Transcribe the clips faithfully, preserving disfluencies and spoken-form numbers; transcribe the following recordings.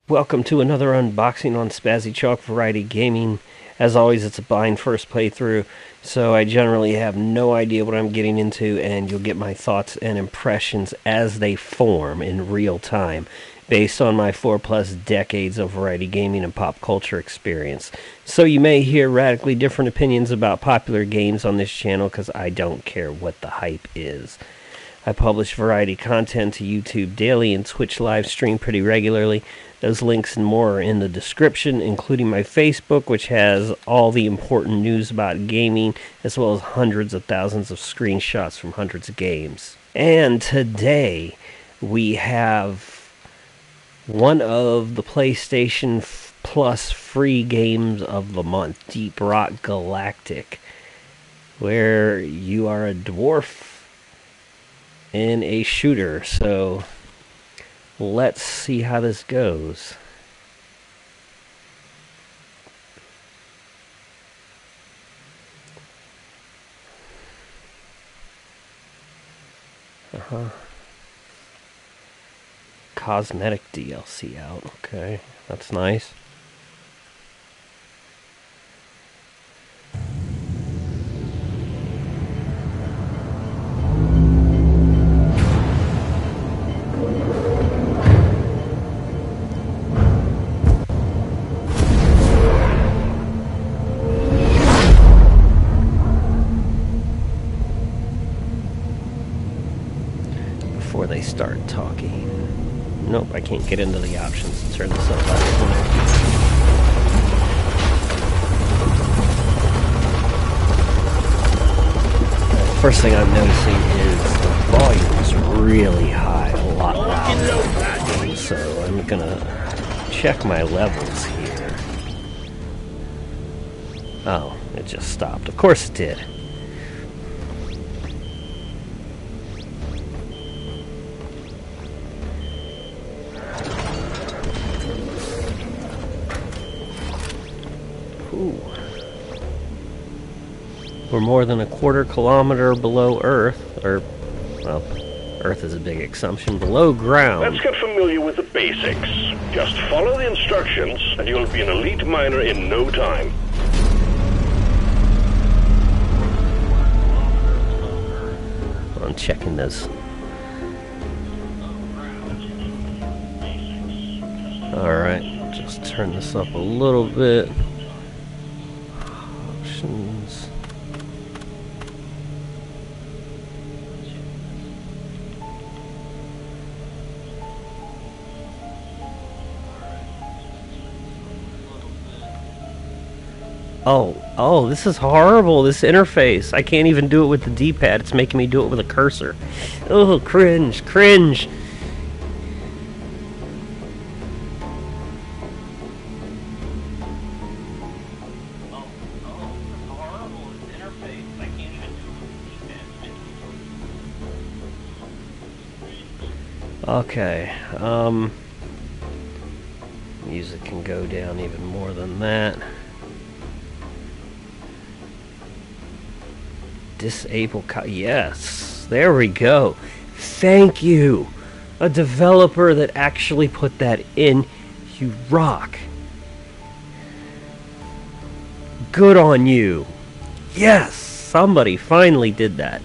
Welcome to another unboxing on Spazzychalk Variety Gaming. As always, it's a blind first playthrough, so I generally have no idea what I'm getting into, and you'll get my thoughts and impressions as they form in real time, based on my four plus decades of variety gaming and pop culture experience. So you may hear radically different opinions about popular games on this channel, because I don't care what the hype is. I publish variety content to YouTube daily and Twitch live stream pretty regularly. Those links and more are in the description, including my Facebook, which has all the important news about gaming, as well as hundreds of thousands of screenshots from hundreds of games. And today, we have one of the PlayStation Plus free games of the month, Deep Rock Galactic, where you are a dwarf in a shooter. So let's see how this goes. Uh-huh. Cosmetic D L C out. Okay, that's nice. Before they start talking. Nope, I can't get into the options to turn this up. First thing I'm noticing is the volume is really high, a lot louder. So I'm gonna check my levels here. Oh, it just stopped. Of course it did. Ooh. We're more than a quarter kilometer below Earth, or, well, Earth is a big assumption, below ground. Let's get familiar with the basics. Just follow the instructions, and you'll be an elite miner in no time. I'm checking this. Alright, just turn this up a little bit. Options. Oh, oh, this is horrible, this interface. I can't even do it with the D-pad. It's making me do it with a cursor. Oh, cringe, cringe. Okay, um, music can go down even more than that. Disable co- yes, there we go. Thank you, a developer that actually put that in. You rock. Good on you. Yes, somebody finally did that.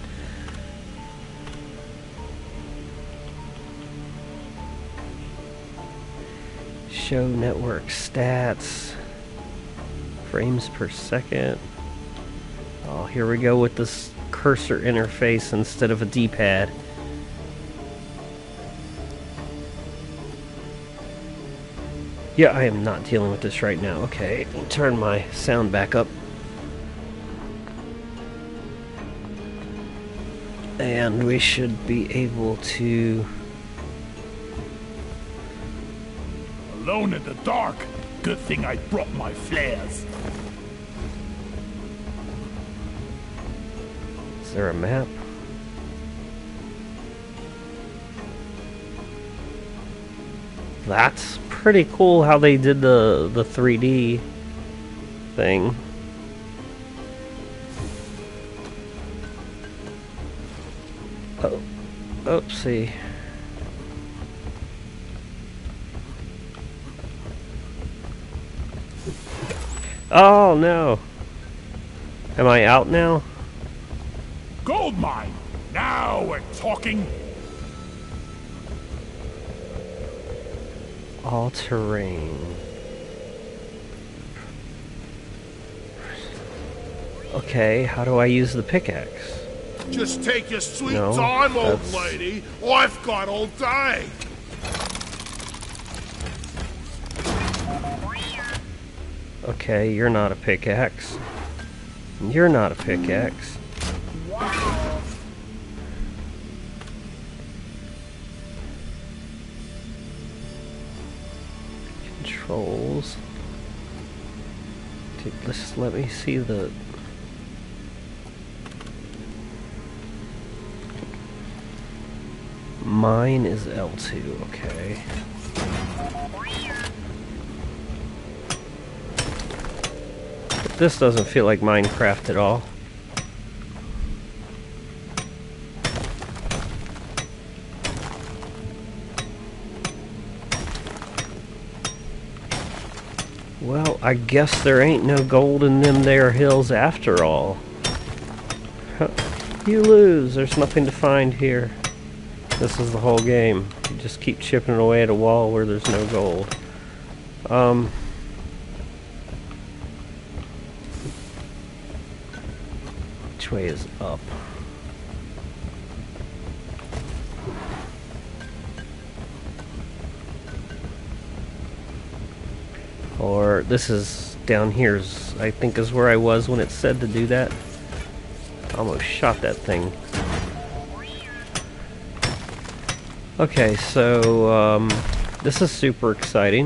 Show network stats, frames per second. Oh, here we go with this cursor interface instead of a D-pad. Yeah, I am not dealing with this right now. Okay, turn my sound back up. And we should be able to... Alone in the dark. Good thing I brought my flares. Is there a map? That's pretty cool how they did the the three D thing. Oh, oopsie. Oh no. Am I out now? Gold mine! Now we're talking! All terrain. Okay, how do I use the pickaxe? Just take your sweet No, time, old that's- lady. I've got all day. Okay, you're not a pickaxe. You're not a pickaxe. Controls. Dude, let's let me see the... Mine is L two, okay. But this doesn't feel like Minecraft at all. Well, I guess there ain't no gold in them there hills after all. Huh. You lose. There's nothing to find here. This is the whole game. You just keep chipping away at a wall where there's no gold. Um... Which way is up? Or this is down here, I think is where I was when it said to do that. Almost shot that thing. Okay, so um, this is super exciting.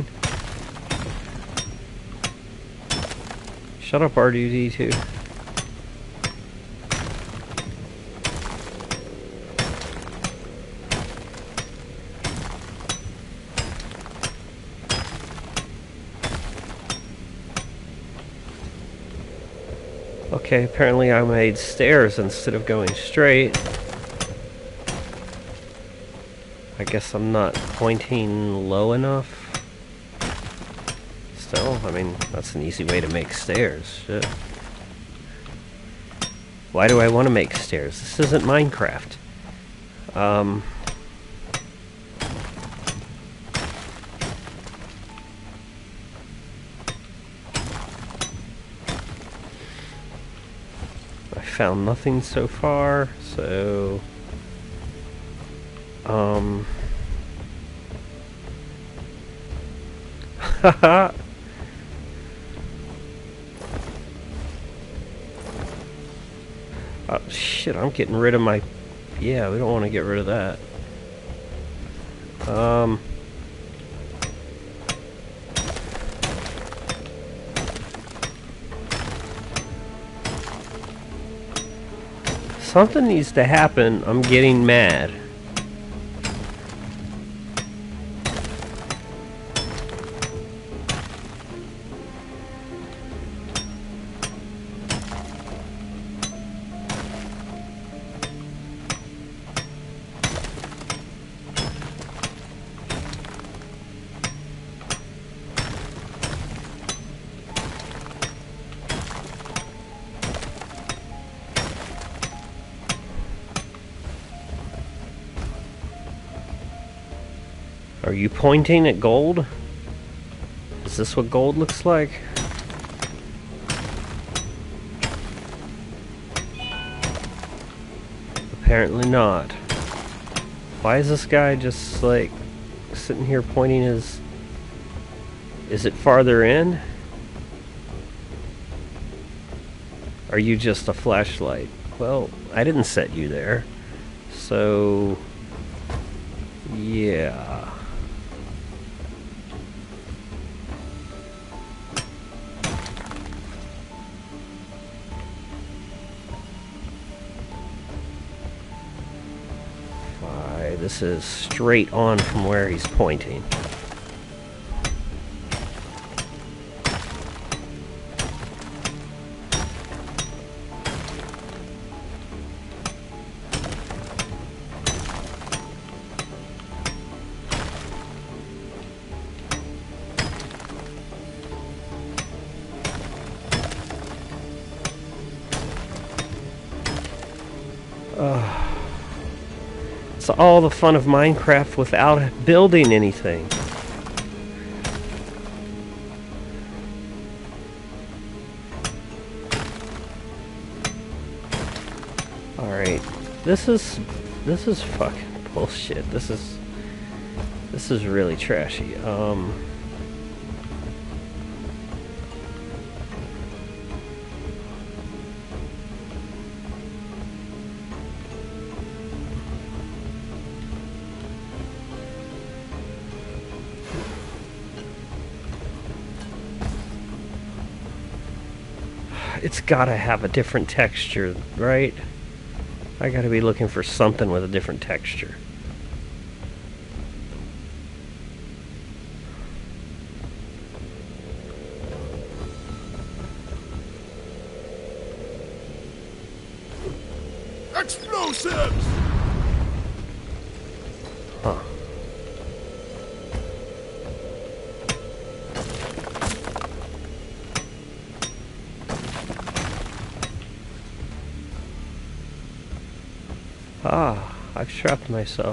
Shut up, R two D two. Okay, apparently I made stairs instead of going straight. I guess I'm not pointing low enough. Still, I mean, that's an easy way to make stairs. Shit. Why do I want to make stairs? This isn't Minecraft. Um... Found nothing so far, so um haha. Oh shit, I'm getting rid of my yeah, we don't want to get rid of that. Um Something needs to happen. I'm getting mad. Are you pointing at gold? Is this what gold looks like? Apparently not. Why is this guy just like sitting here pointing his... Is it farther in? Are you just a flashlight? Well, I didn't set you there. So... yeah. This is straight on from where he's pointing. It's all the fun of Minecraft without building anything. Alright. This is this is fucking bullshit. This is this is really trashy. Um It's gotta have a different texture, right? I gotta be looking for something with a different texture. Explosives! Huh. Ah, I've trapped myself.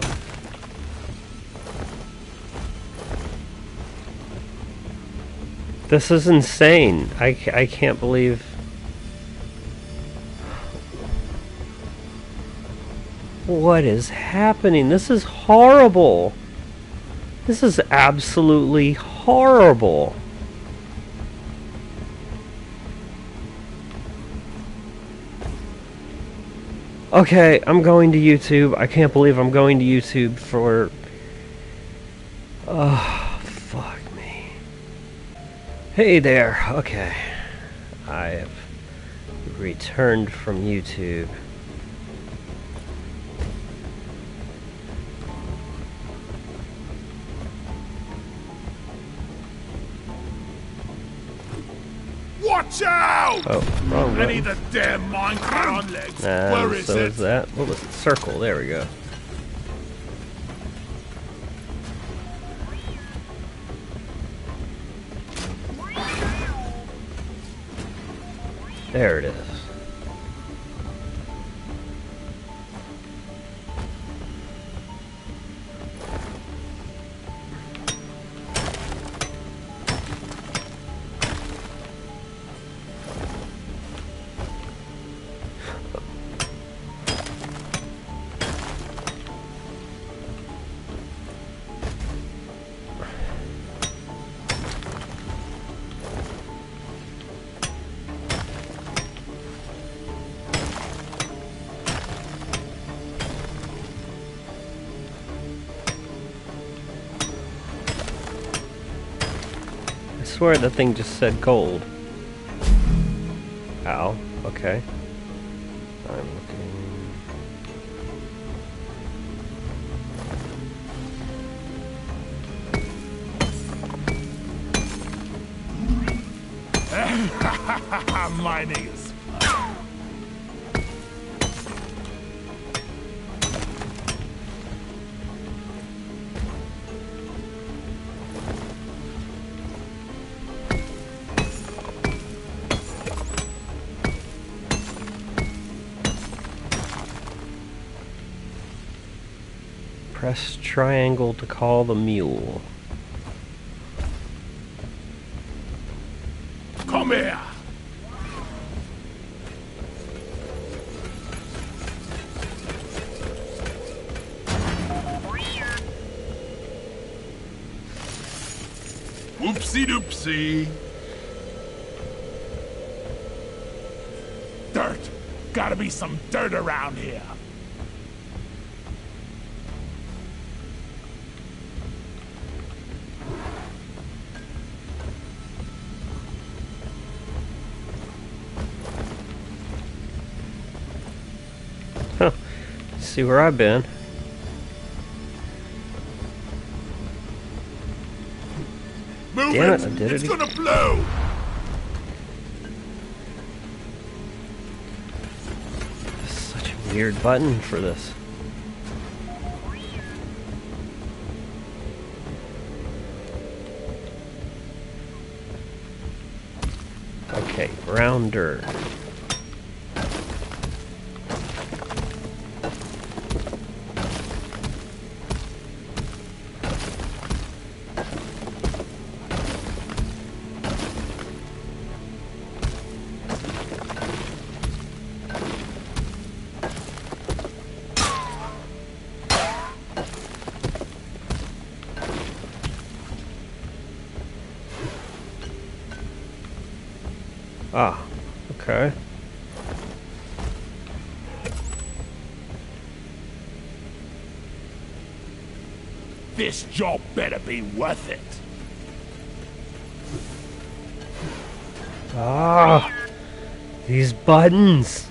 This is insane. I, ca- I can't believe... What is happening? This is horrible. This is absolutely horrible. Okay, I'm going to YouTube. I can't believe I'm going to YouTube for... Oh, fuck me. Hey there. Okay. I have returned from YouTube. Watch out! Oh, wrong I need button. the damn minecart on legs. And Where is so it? is that. What was it? Circle. There we go. There it is. I swear that thing just said gold. Ow. Okay. I'm looking. Mining is... Press triangle to call the mule. Come here! Whoopsie doopsie. Dirt. Gotta be some dirt around here. Huh. See where I've been. Move Damn it! it, I did It's it gonna blow! Such a weird button for this. Okay, brown dirt. Ah, okay. This job better be worth it. Ah, these buttons.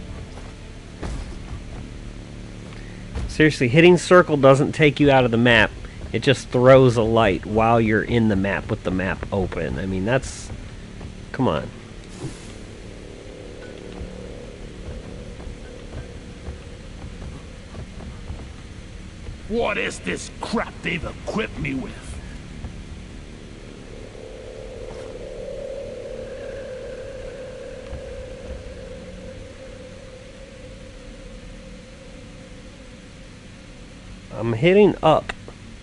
Seriously, hitting circle doesn't take you out of the map. It just throws a light while you're in the map with the map open. I mean, that's... Come on. What is this crap they've equipped me with? I'm hitting up.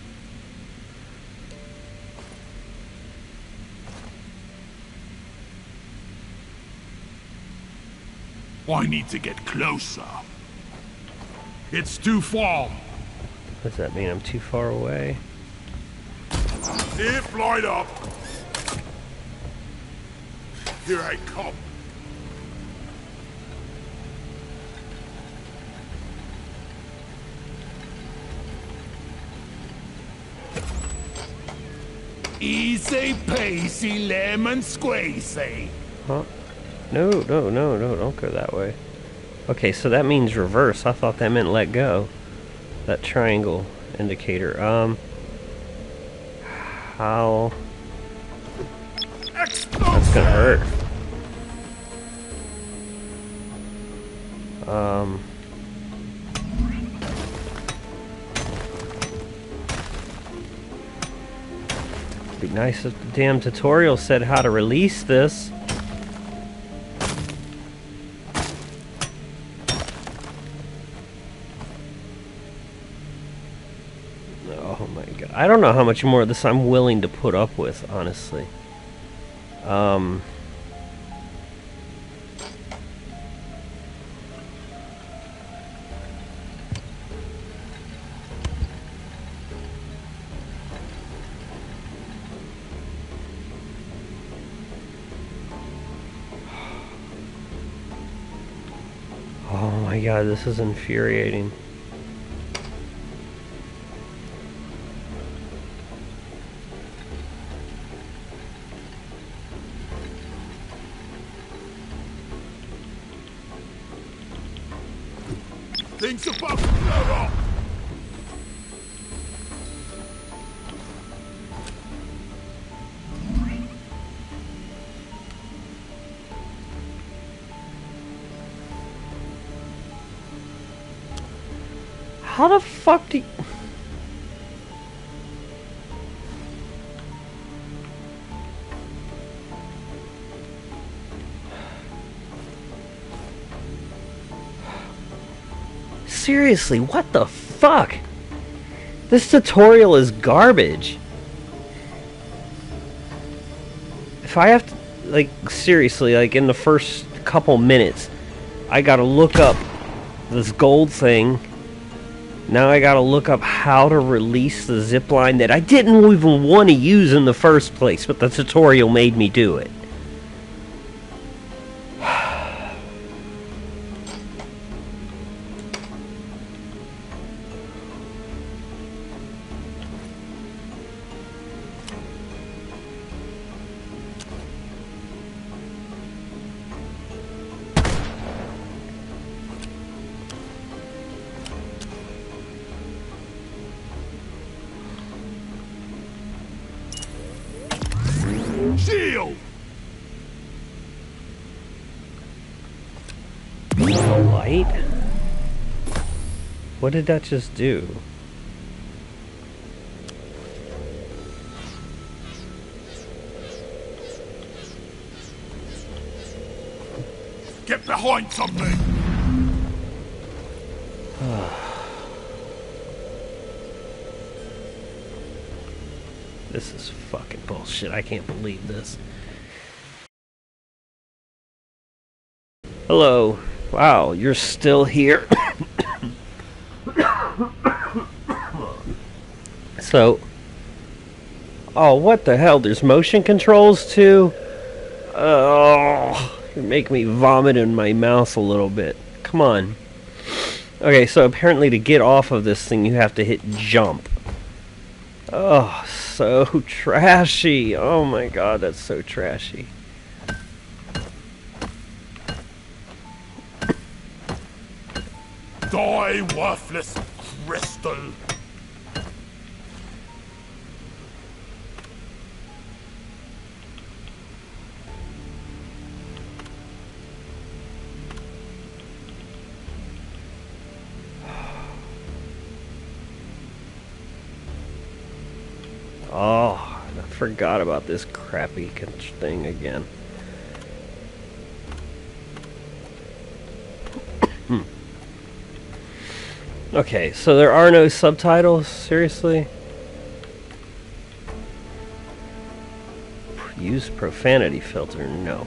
I need to get closer. It's too far. What does that mean? I'm too far away? Zip light up. Here I come. Easy peasy lemon squeezy. Huh? No, no, no, no, don't go that way. Okay, so that means reverse. I thought that meant let go. That triangle indicator. Um, how? That's gonna hurt. Um. Be nice if the damn tutorial said how to release this. Oh my god. I don't know how much more of this I'm willing to put up with, honestly. Um... Oh my god, this is infuriating. Things about to blow up. How the fuck do you... Seriously, what the fuck? This tutorial is garbage. If I have to, like, seriously, like, in the first couple minutes, I gotta look up this gold thing. Now I gotta look up how to release the zip line that I didn't even want to use in the first place, but the tutorial made me do it. Shield! Light? What did that just do? Get behind something! This is fucking bullshit. I can't believe this. Hello. Wow, you're still here. So, oh, what the hell? There's motion controls too? Oh, you make me vomit in my mouth a little bit. Come on. Okay, so apparently to get off of this thing, you have to hit jump. Oh, so trashy. Oh my god, that's so trashy. Die, worthless crystal! Oh, I forgot about this crappy thing again. Hmm. Okay, so there are no subtitles? Seriously? Use profanity filter? No.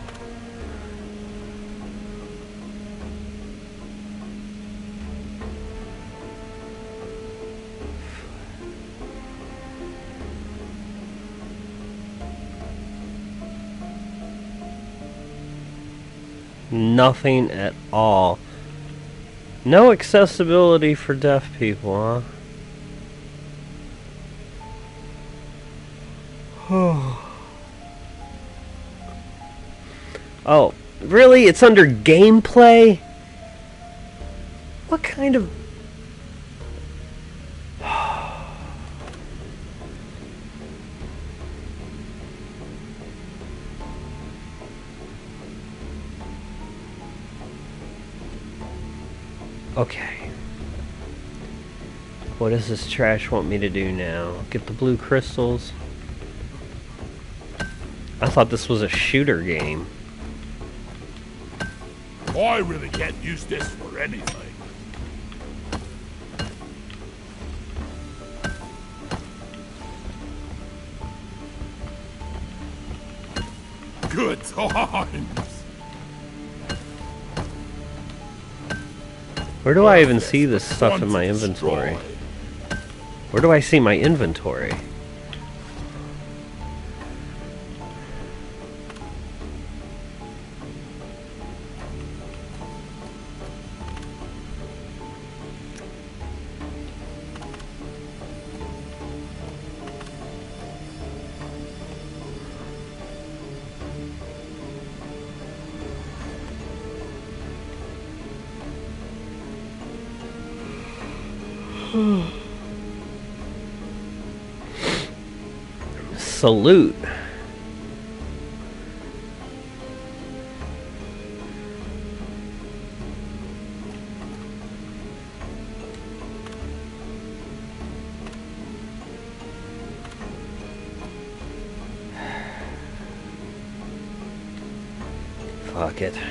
Nothing at all. No accessibility for deaf people, huh? Oh, really? It's under gameplay? What kind of... Okay. What does this trash want me to do now? Get the blue crystals? I thought this was a shooter game. I really can't use this for anything. Good times. Where do I even see this stuff in my inventory? Where do I see my inventory? Salute. Fuck it.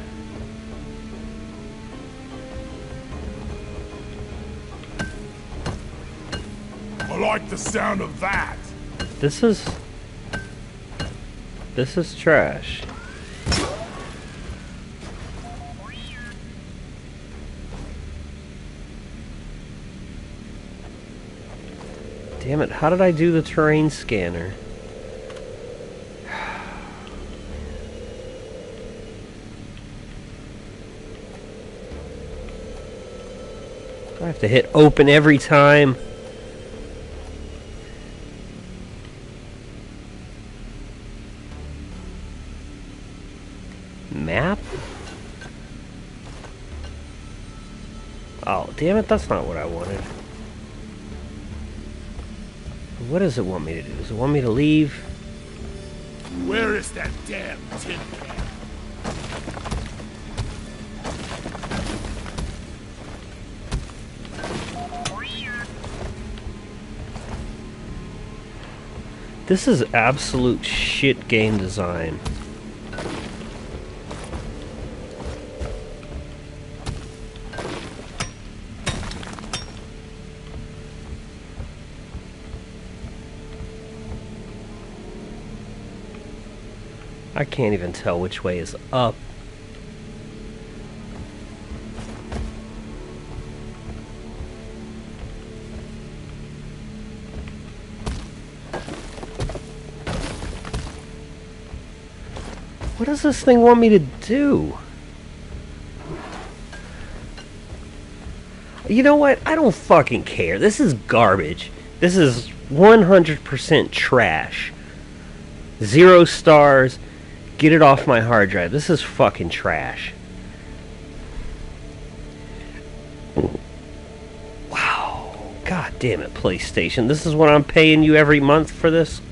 I like the sound of that. This is... This is trash. Damn it, how did I do the terrain scanner? Do I have to hit open every time? Map? Oh, damn it, that's not what I wanted. What does it want me to do? Does it want me to leave? Where is that damn tin can? This is absolute shit game design. I can't even tell which way is up. What does this thing want me to do? You know what? I don't fucking care. This is garbage. This is one hundred percent trash. Zero stars. Get it off my hard drive. This is fucking trash. Wow. God damn it, PlayStation. This is what I'm paying you every month for this?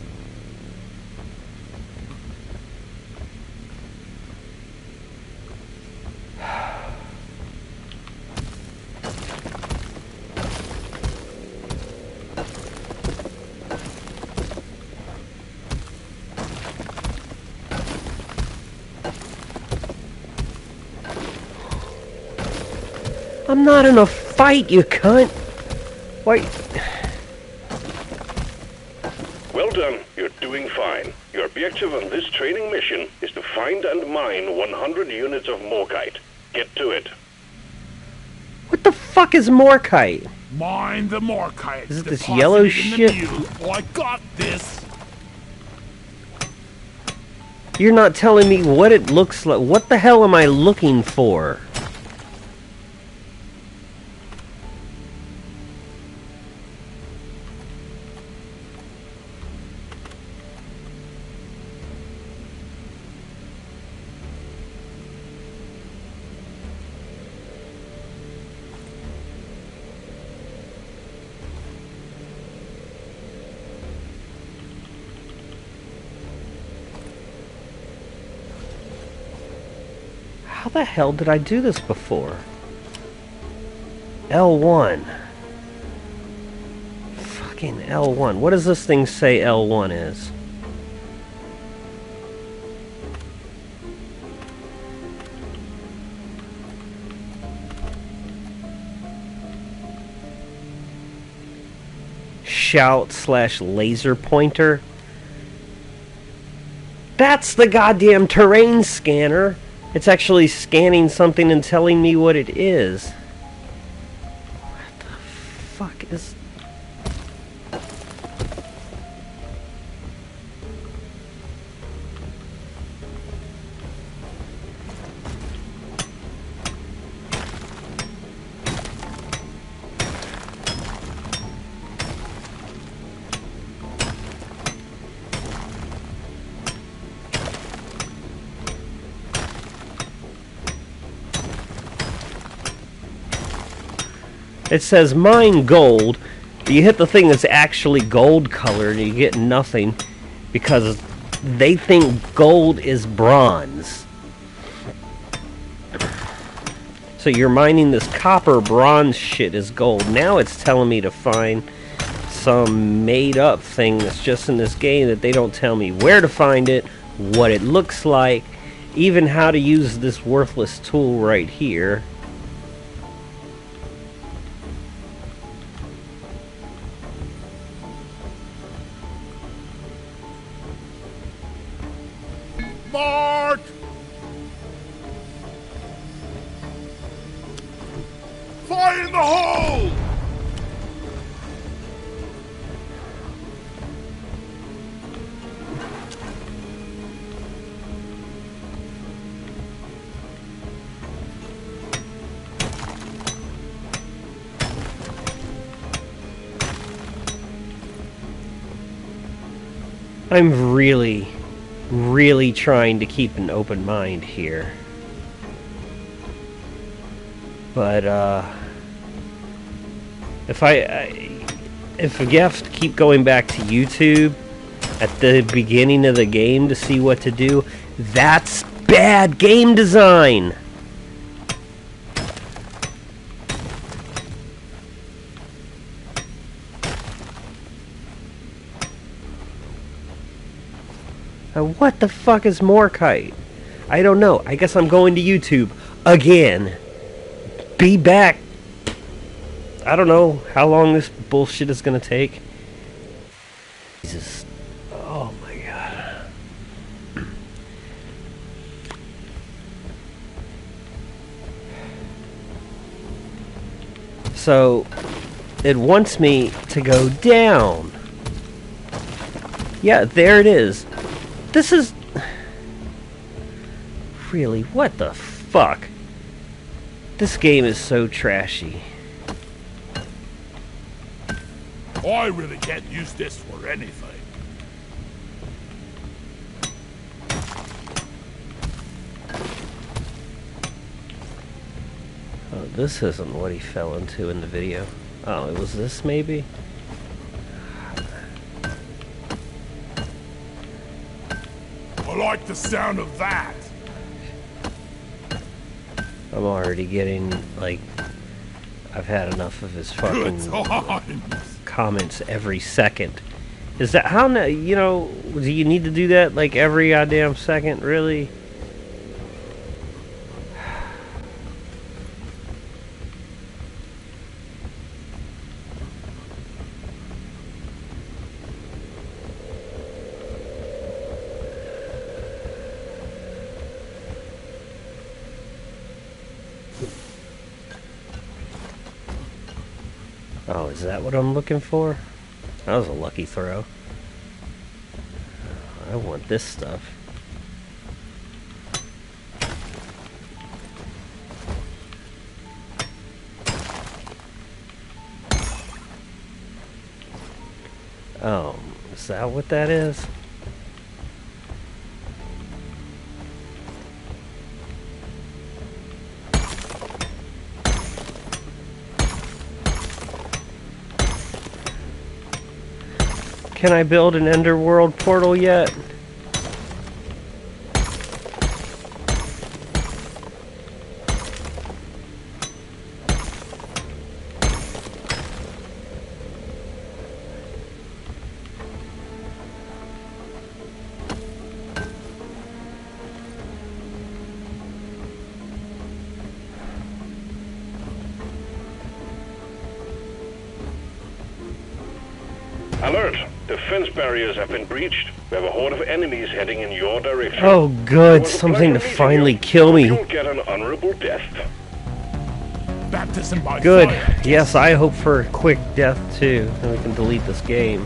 I'm not in a fight, you cunt! Why? Well done. You're doing fine. Your objective on this training mission is to find and mine one hundred units of morkite. Get to it. What the fuck is morkite? Mine the morkite. Is it this yellow shit? Oh, I got this. You're not telling me what it looks like. What the hell am I looking for? How the hell did I do this before? L one. Fucking L one. What does this thing say L one is? Shout slash laser pointer. That's the goddamn terrain scanner. It's actually scanning something and telling me what it is. What the fuck is... It says mine gold. You hit the thing that's actually gold colored and you get nothing because they think gold is bronze. So you're mining this copper bronze shit as gold. Now it's telling me to find some made up thing that's just in this game that they don't tell me where to find it, what it looks like, even how to use this worthless tool right here. Mark! Fire in the hole! I'm really, really trying to keep an open mind here. But, uh... If I, I... If you have to keep going back to YouTube at the beginning of the game to see what to do, that's bad game design! Uh, what the fuck is morkite? I don't know. I guess I'm going to YouTube again. Be back. I don't know how long this bullshit is gonna take. Jesus. Oh my god. So, it wants me to go down. Yeah, there it is. This is... Really? What the fuck? This game is so trashy. I really can't use this for anything. Oh, this isn't what he fell into in the video. Oh, it was this maybe? I like the sound of that. I'm already getting, like, I've had enough of his Good fucking times. comments every second. Is that how, na- you know, do you need to do that, like, every goddamn second, really? Oh, is that what I'm looking for? That was a lucky throw. I want this stuff. Oh, is that what that is? Can I build an Enderworld portal yet? Alert! Defense barriers have been breached. We have a horde of enemies heading in your direction. Oh, It good. was a Something to pleasure meeting finally you. kill me. You'll get an honorable death. Baptism by Good. fire. Yes, I hope for a quick death too, and we can delete this game.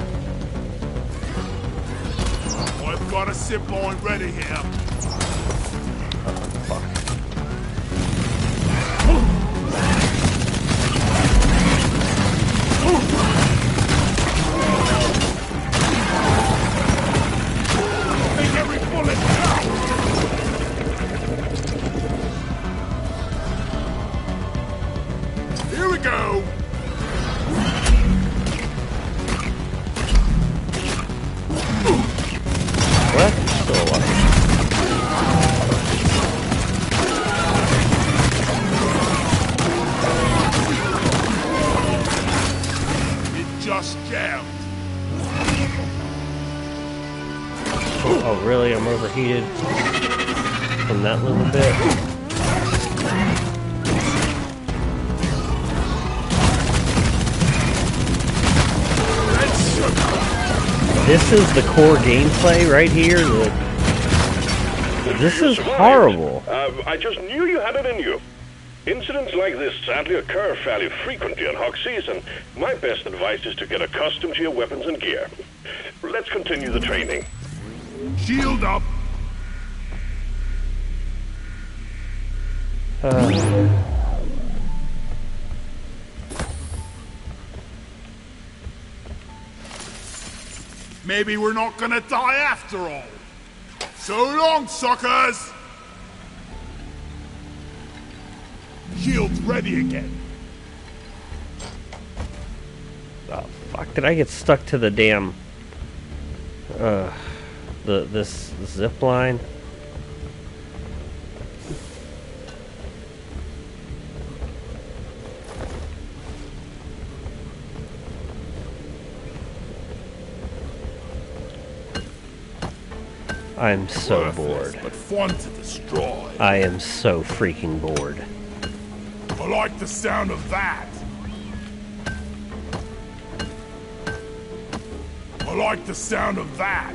I've got a zip line ready here. Fuck. Make every bullet count. Here we go. What? Still alive. It just jammed. Oh, really? I'm overheated from that little bit. This is the core gameplay right here. The, this is horrible. Uh, I just knew you had it in you. Incidents like this sadly occur fairly frequently in hawk season. My best advice is to get accustomed to your weapons and gear. Let's continue the training. Shield up. Uh, Maybe we're not gonna die after all. So long, suckers! Shield's ready again. oh, fuck! Did I get stuck to the damn? Uh, the this zip line. I'm so Worthless, bored. but fun to destroy. I am so freaking bored. I like the sound of that. I like the sound of that.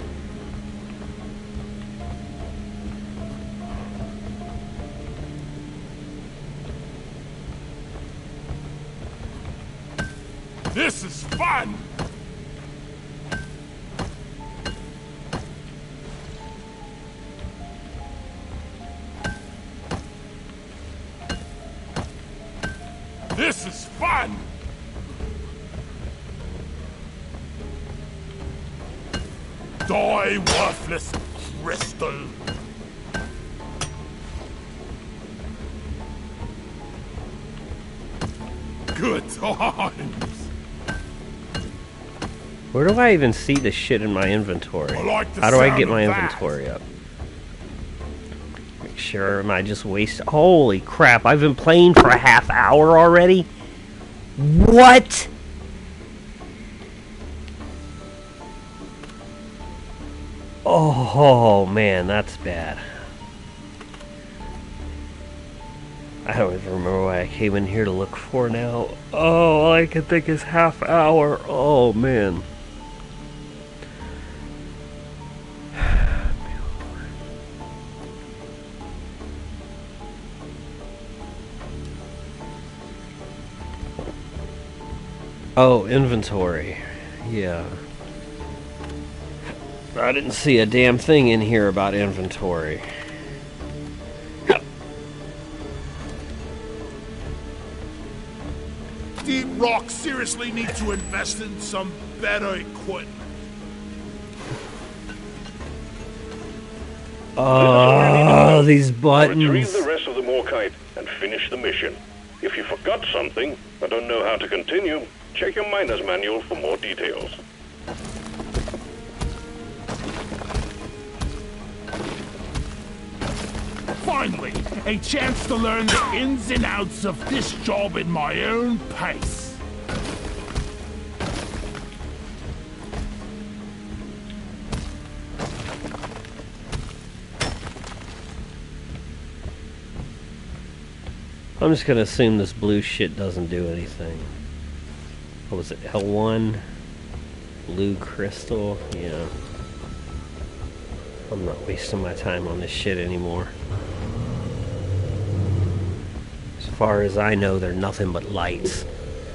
This is fun! Die, worthless crystal! Good times! Where do I even see the shit in my inventory? I like the How do I sound get my of that. inventory up? Make sure, am I just wasting? Holy crap, I've been playing for a half hour already? What? Oh, man, that's bad. I don't even remember what I came in here to look for now. Oh, all I can think is half hour. Oh, man. Oh, inventory. Yeah. I didn't see a damn thing in here about inventory. Deep Rock seriously need to invest in some better equipment. Oh, these Retrieve buttons. the rest of the Morkite and finish the mission. If you forgot something or don't know how to continue, check your miner's manual for more details. Finally, a chance to learn the ins and outs of this job in my own pace. I'm just gonna assume this blue shit doesn't do anything. What was it, L one? Blue crystal? Yeah. I'm not wasting my time on this shit anymore. As far as I know, they're nothing but lights.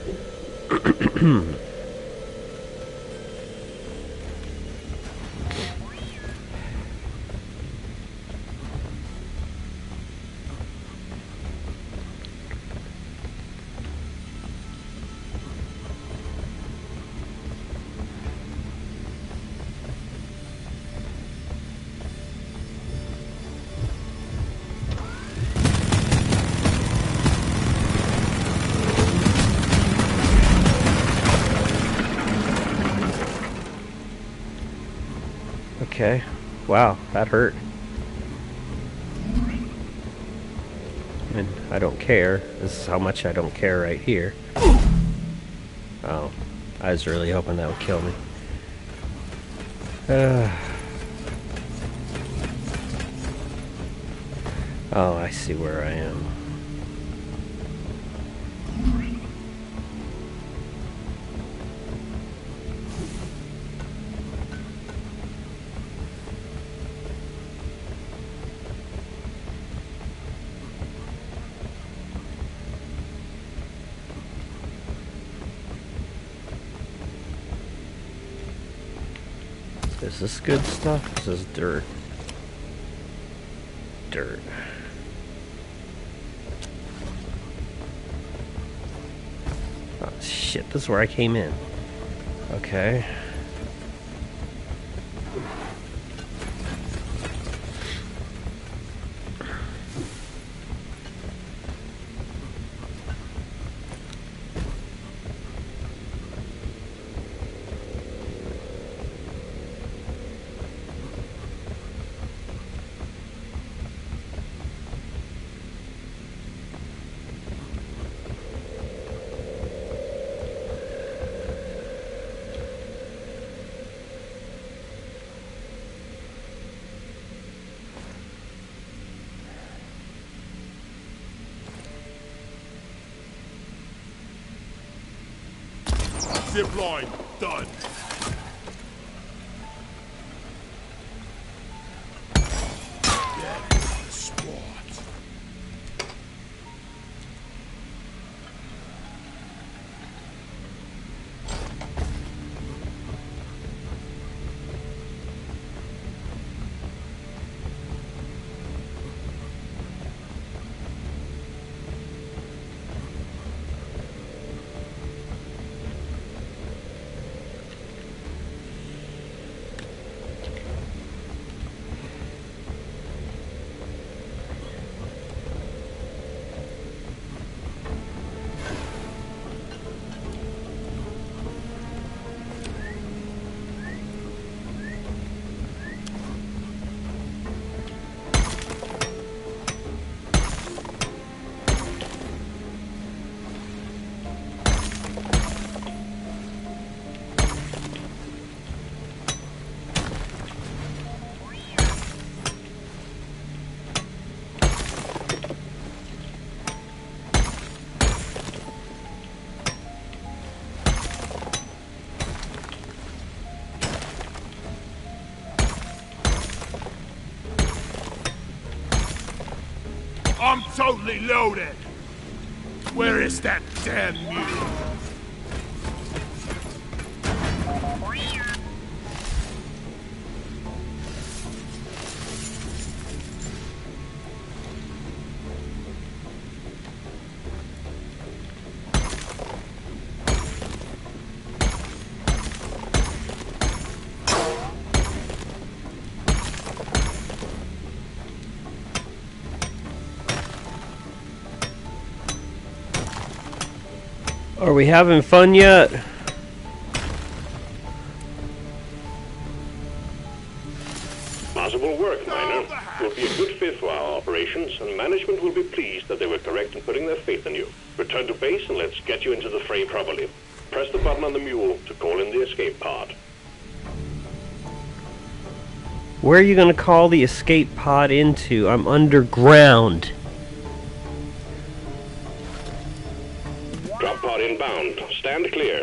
Okay. Wow, that hurt. And I don't care. This is how much I don't care right here. Oh, I was really hoping that would kill me. Uh. Oh, I see where I am. Is this good stuff? This is dirt. Dirt. Oh shit, this is where I came in. Okay. Zip line, done. Get the spot. I'm totally loaded. Where is that damn mule? Are we having fun yet? Possible work, Miner. You'll be a good fit for our operations, and management will be pleased that they were correct in putting their faith in you. Return to base and let's get you into the fray properly. Press the button on the mule to call in the escape pod. Where are you going to call the escape pod into? I'm underground. Drop pod inbound. Stand clear.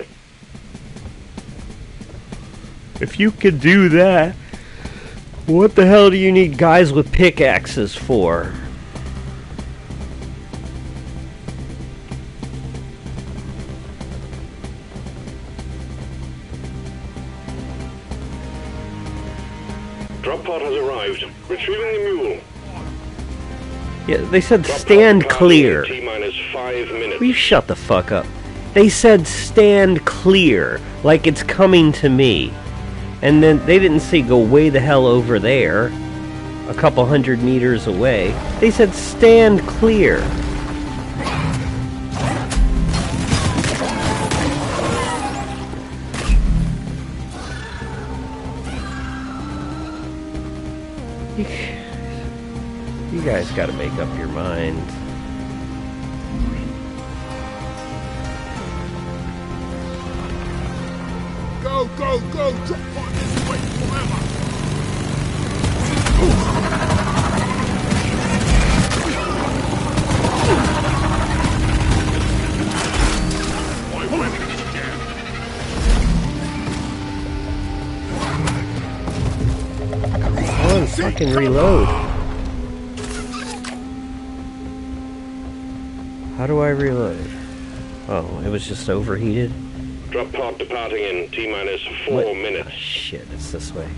If you could do that, what the hell do you need guys with pickaxes for? Drop pod has arrived. Retrieving the mule. Yeah, they said Drop stand pod clear. T minus five minutes. Will you shut the fuck up? They said stand clear, like it's coming to me. And then they didn't say go way the hell over there, a couple hundred meters away. They said stand clear. You, you guys gotta make up your mind. Go, go, go! Drop on this way forever! My weapon is jammed. Come on, fucking reload. How do I reload? Oh, it was just overheated? Drop pod departing in T minus four What? minutes. Oh, shit, it's this way.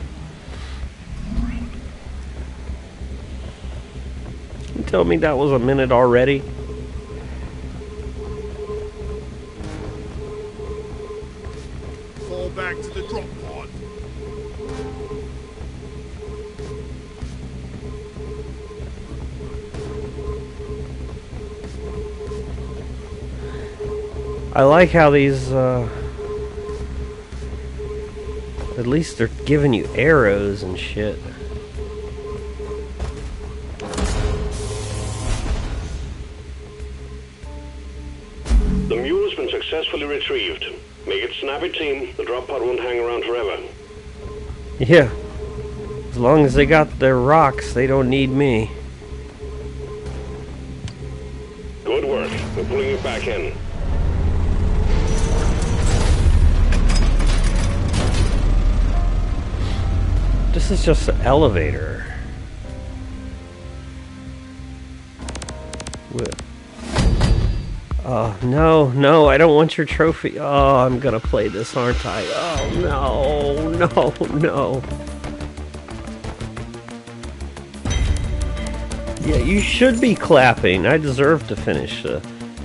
You told me that was a minute already? Fall back to the drop pod. I like how these, uh... at least they're giving you arrows and shit. The mule has been successfully retrieved. Make it snappy, team. The drop pod won't hang around forever. Yeah. As long as they got their rocks, they don't need me. Good work. We're pulling you back in. This is just an elevator. What? Oh, no, no, I don't want your trophy. Oh, I'm gonna play this, aren't I? Oh, no, no, no. Yeah, you should be clapping. I deserve to finish the...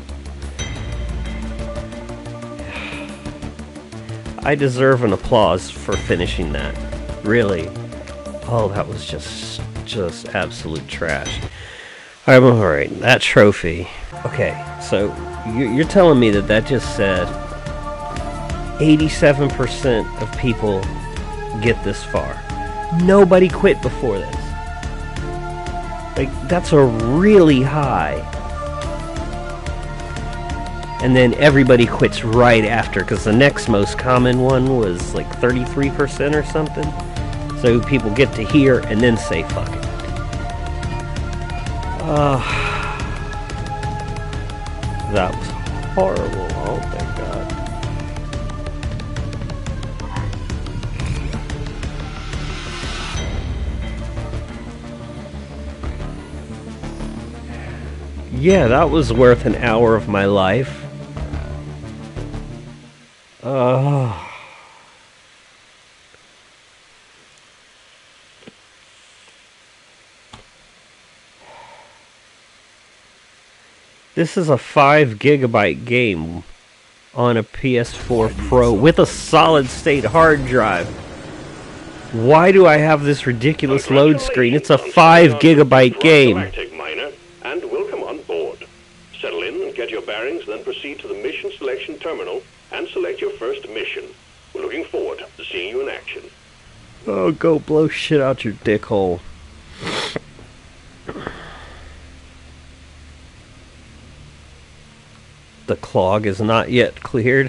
I deserve an applause for finishing that. Really. Oh, that was just, just absolute trash. I'm alright, that trophy. Okay, so you're telling me that that just said eighty-seven percent of people get this far. Nobody quit before this. Like, that's a really high. And then everybody quits right after, because the next most common one was like thirty-three percent or something. So people get to here and then say fuck it. Uh, that was horrible. Oh my god. Yeah, that was worth an hour of my life. Uh, this is a five gigabyte game on a P S four Pro with a solid state hard drive. Why do I have this ridiculous load screen? It's a five gigabyte game. Galactic, miner, and welcome on board. Settle in and get your bearings, then proceed to the mission selection terminal and select your first mission. We're looking forward to seeing you in action. Oh, go blow shit out your dick hole. The clog is not yet cleared.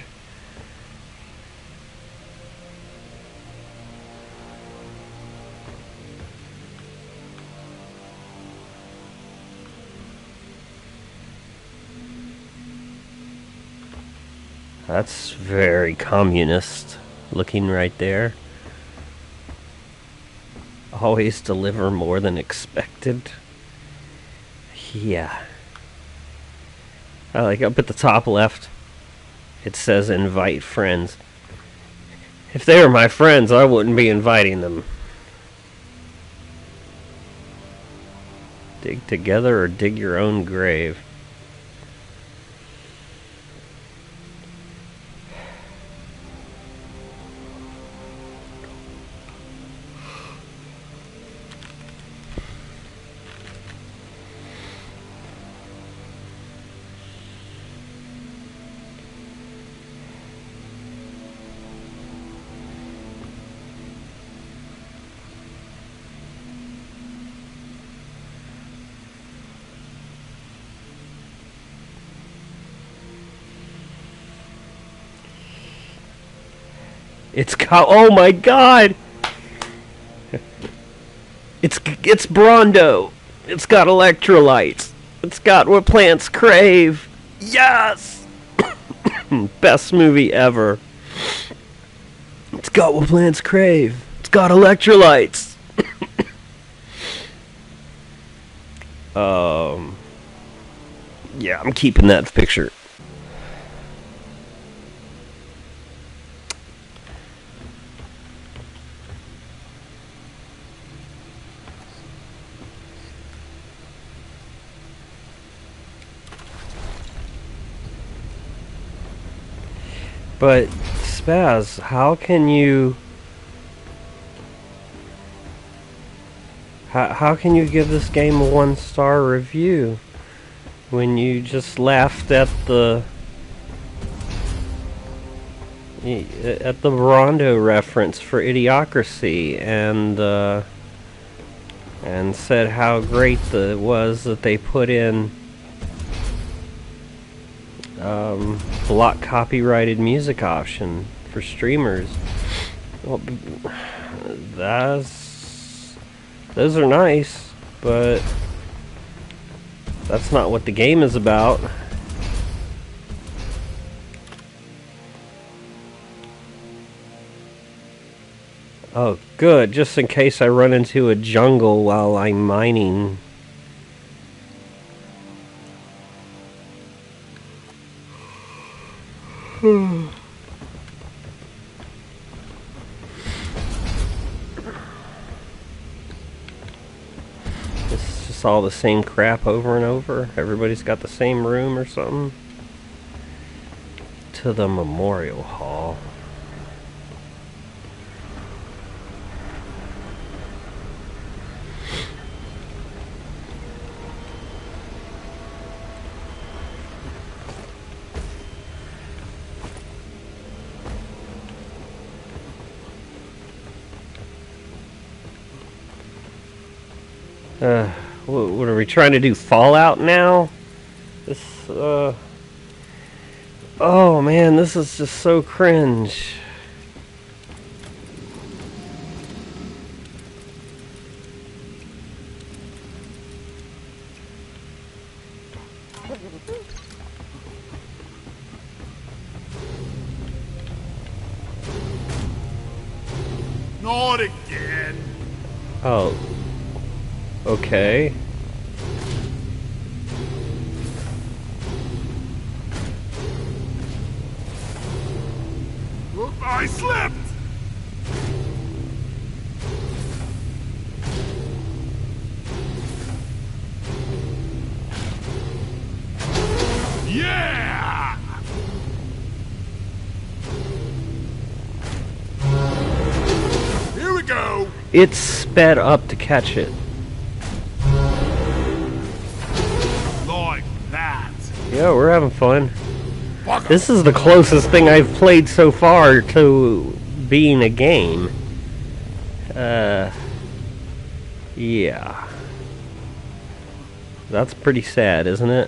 That's very communist looking right there. Always deliver more than expected. Yeah. I like up at the top left, it says invite friends. If they were my friends, I wouldn't be inviting them. Dig together or dig your own grave. It's got, oh my god! It's it's Brondo. It's got electrolytes. It's got what plants crave. Yes! Best movie ever. It's got what plants crave. It's got electrolytes. um Yeah, I'm keeping that picture. But, Spaz, how can you... How, how can you give this game a one-star review when you just laughed at the... at the Brondo reference for Idiocracy and, uh... and said how great the, it was that they put in... Um, block copyrighted music option for streamers. Well, that's those are nice, but that's not what the game is about. Oh, good, just in case I run into a jungle while I'm mining. It's just all the same crap over and over. Everybody's got the same room or something. To the memorial hall. Uh, what, what are we trying to do? Fallout now? This, uh... Oh man, this is just so cringe. Not again. Oh. Okay. I slipped! Yeah! Here we go! It's sped up to catch it. Like that. Yeah, we're having fun. This is the closest thing I've played so far to being a game. Uh, yeah. That's pretty sad, isn't it?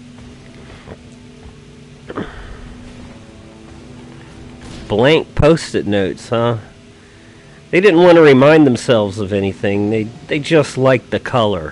Blank post-it notes, huh? They didn't want to remind themselves of anything. They they just liked the color.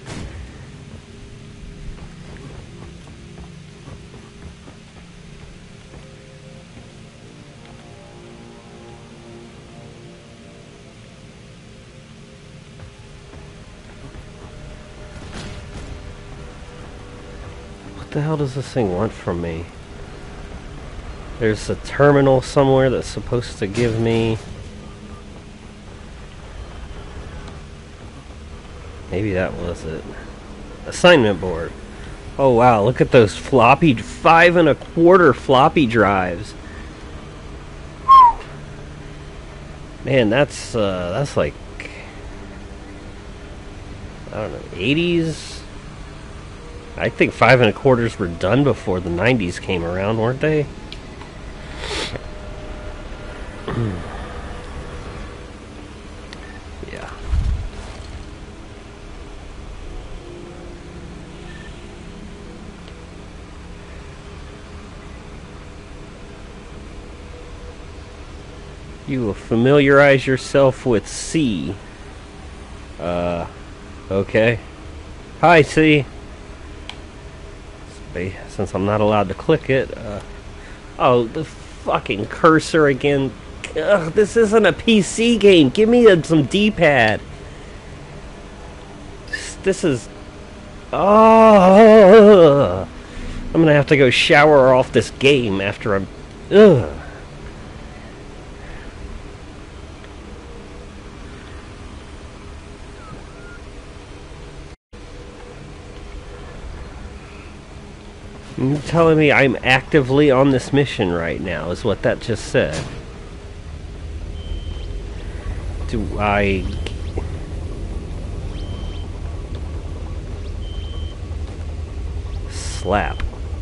What the hell does this thing want from me? There's a terminal somewhere that's supposed to give me... Maybe that was it. Assignment board. Oh wow, look at those floppy... Five and a quarter floppy drives. Man, that's, uh, that's like... I don't know, eighties? I think five and a quarters were done before the nineties came around, weren't they? Yeah. You will familiarize yourself with C. Uh, okay. Hi, C. Since I'm not allowed to click it. Uh, oh, the fucking cursor again. Ugh, this isn't a P C game. Give me a, some D-pad. This, this is... Oh, I'm gonna have to go shower off this game after I'm... Ugh. You're telling me I'm actively on this mission right now, is what that just said. Do I... Slap.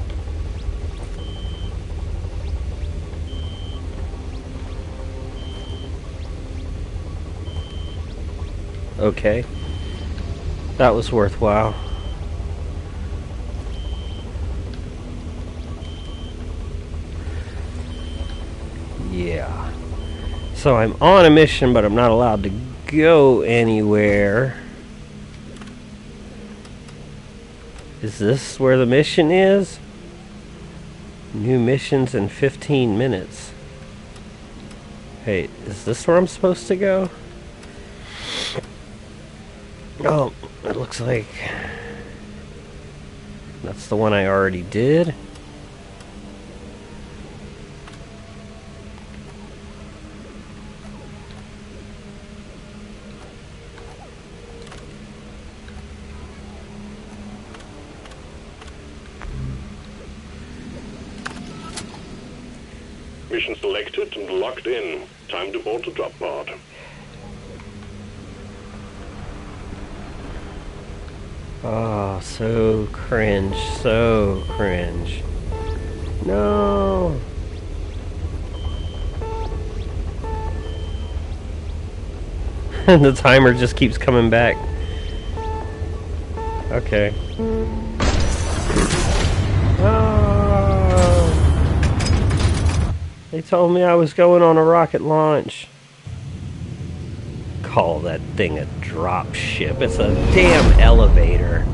Okay. That was worthwhile. Yeah. So I'm on a mission, but I'm not allowed to go anywhere. Is this where the mission is? New missions in fifteen minutes. Hey, is this where I'm supposed to go? Oh, it looks like that's the one I already did. Mission selected and locked in. Time to board the drop pod. Oh, so cringe, so cringe. No. The timer just keeps coming back. Okay. Oh. They told me I was going on a rocket launch. Call that thing a drop ship. It's a damn elevator.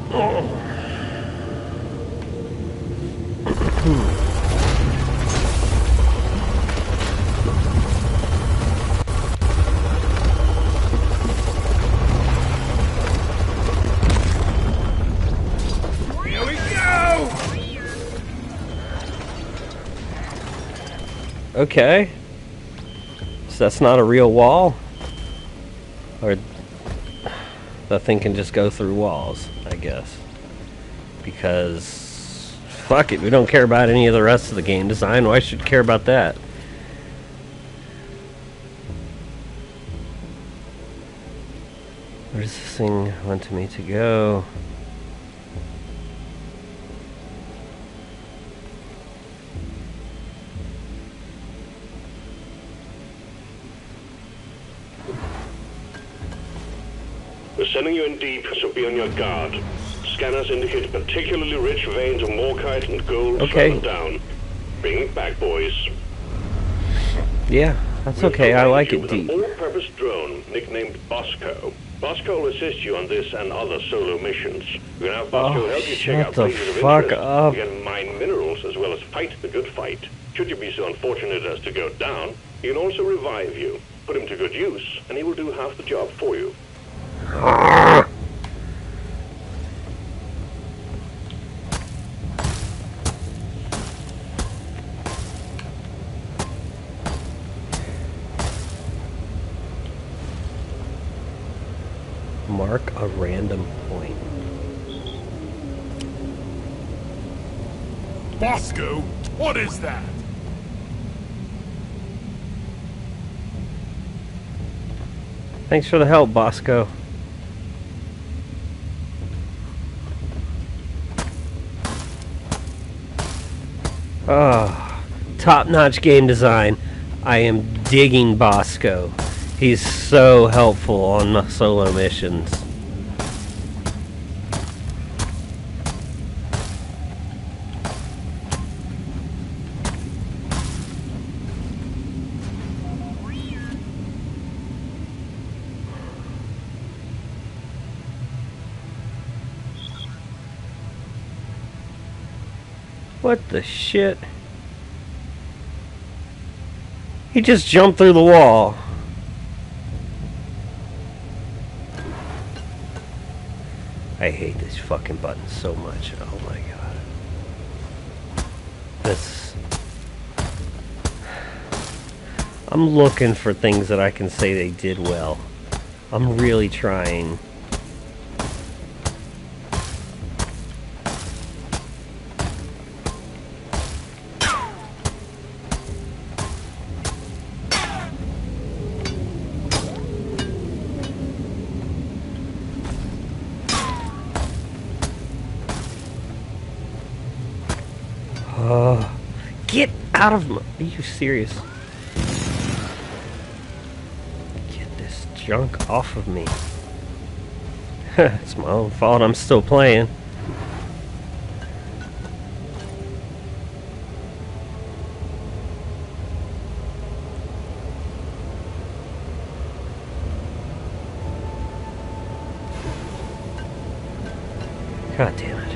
Here we go! Okay. So that's not a real wall? Or that thing can just go through walls, I guess. Because fuck it, we don't care about any of the rest of the game design. Why should we care about that? Where does this thing want me to go? We're sending you in deep, so be on your guard. Scanners indicate particularly rich veins of morkite and gold Okay. further down. Bring it back, boys. Yeah, that's We'll okay. I provide like you it with deep. an all-purpose drone nicknamed Bosco. Bosco will assist you on this and other solo missions. You can have Bosco Oh, help you check shut out the places of fuck interest. up. You can mine minerals as well as fight the good fight. Should you be so unfortunate as to go down, he can also revive you. Put him to good use, and he will do half the job for you. Mark a random point. Bosco, what is that? Thanks for the help, Bosco. Oh, top-notch game design. I am digging Bosco. He's so helpful on my solo missions. What the shit? He just jumped through the wall. I hate this fucking button so much. Oh my god. This... I'm looking for things that I can say they did well. I'm really trying. Oh, get out of my... Are you serious? Get this junk off of me. It's my own fault I'm still playing. God damn it.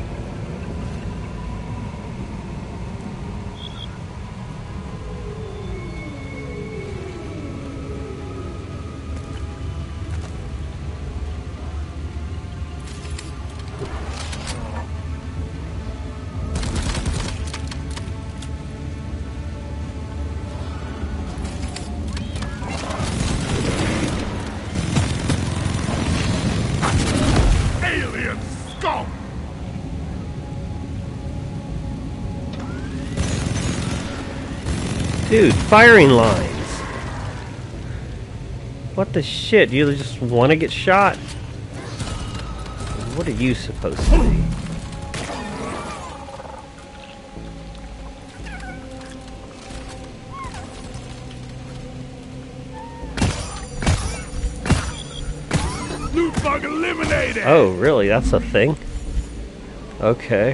Alien scum! Dude, firing lines. What the shit? Do you just want to get shot? What are you supposed to be? Loot bug eliminated! Oh, really? That's a thing? Okay.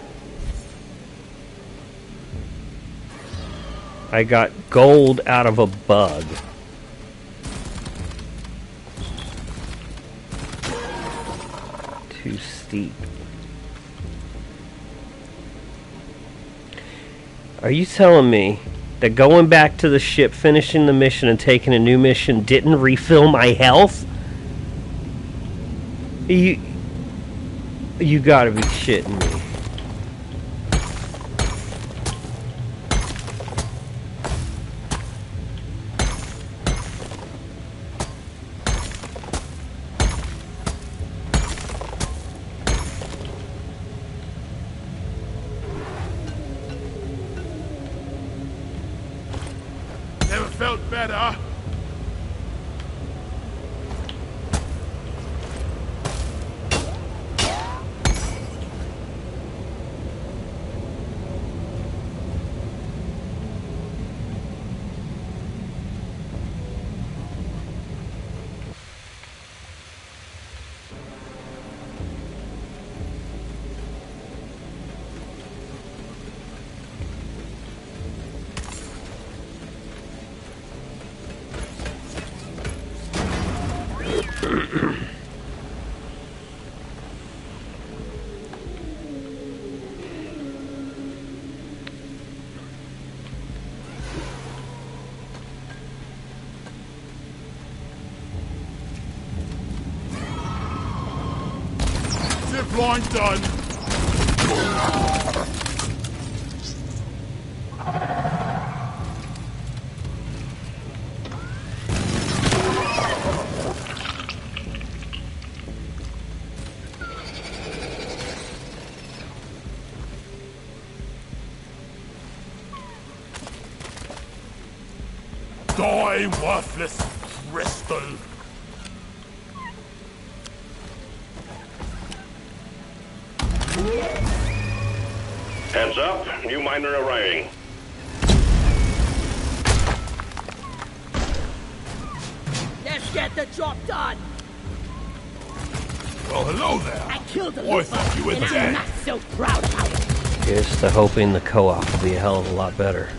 I got gold out of a bug. Too steep. Are you telling me that going back to the ship, finishing the mission, and taking a new mission didn't refill my health? You... You gotta be shitting me. Felt better. Line done. Die, worthless crystal. Heads up, new miner arriving. Let's get the job done. Well, hello there. I killed a Oh, I thought you were and dead. I'm not so proud about it. Here's to hoping the co-op will be a hell of a lot better.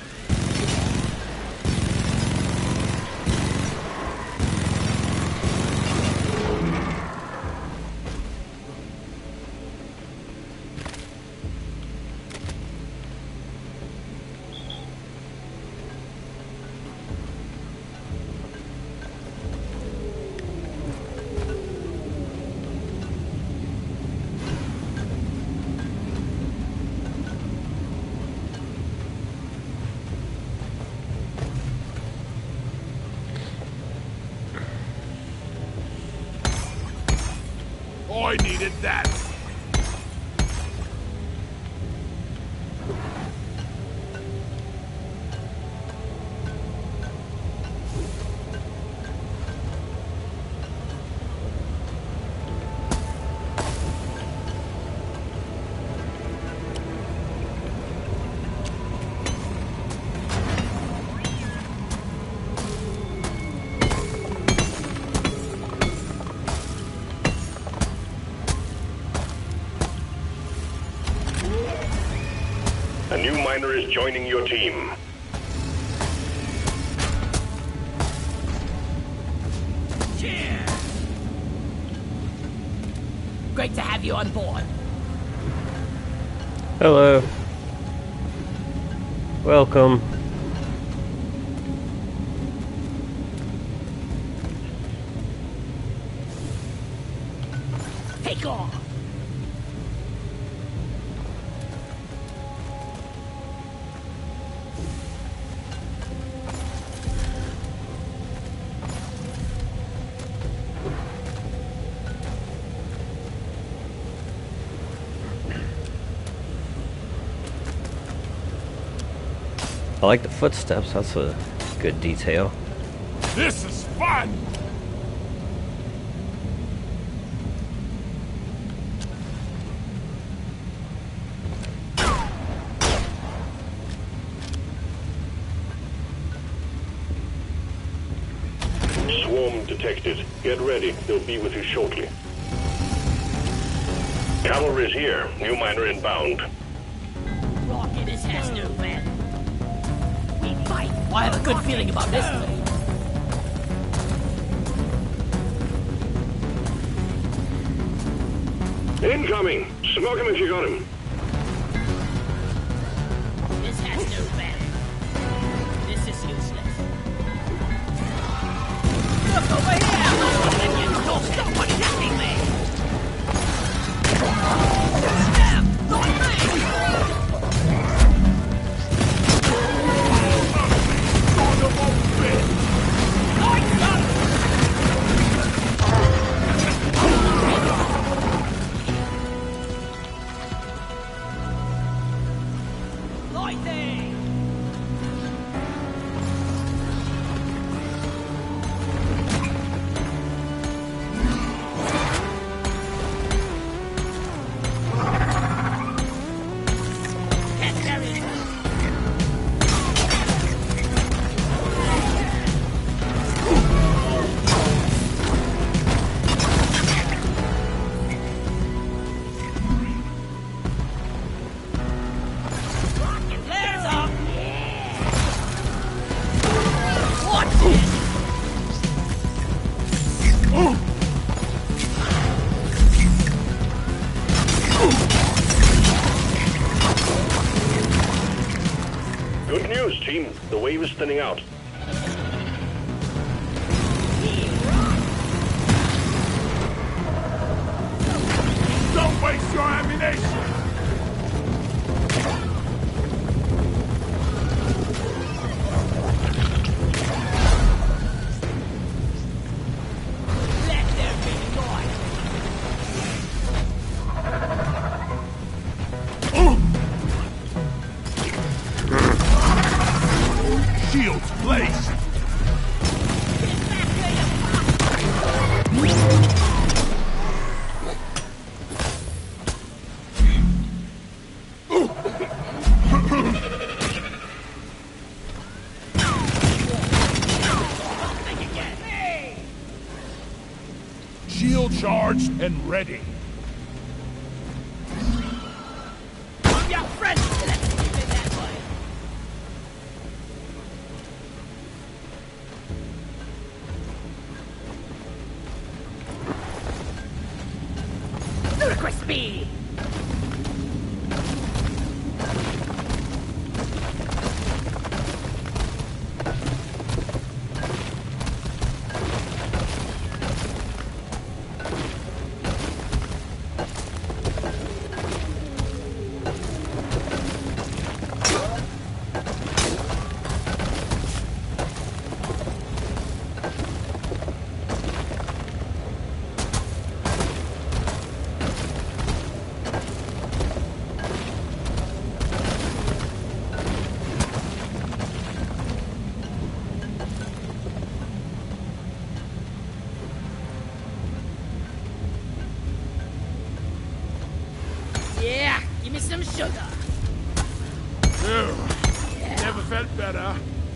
I needed that. A new miner is joining your team. Cheers! Great to have you on board. Hello. Welcome. Take off! I like the footsteps, that's a good detail. This is fun! Swarm detected. Get ready. They'll be with you shortly. Cavalry's here. New miner inbound. Rocket is has no man. We fight. I have a good feeling about this place. Incoming! Smoke him if you got him. This has no better. This is useless. Look over here! Indians don't stop attacking me! Snap! Not me! Good news, team. The wave is thinning out. Don't waste your ammunition! Let there be light! Shields placed! Shield charged and ready. I'm your friend! Let's keep it that way! Ludicrous speed! Yeah, give me some sugar. Ugh, never felt better.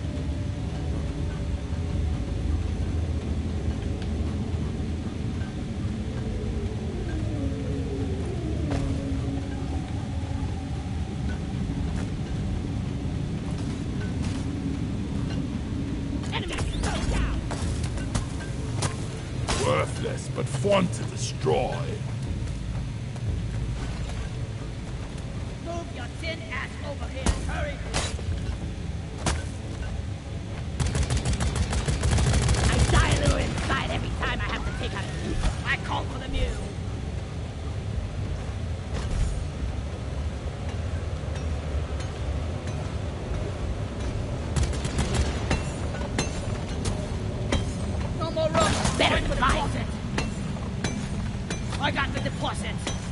Enemy, go down! Worthless, but fun to destroy. Move your tin ass over here, hurry! I die a little inside every time I have to take out a mule. I call for the mule. No more room. Better deposit. I got the deposit.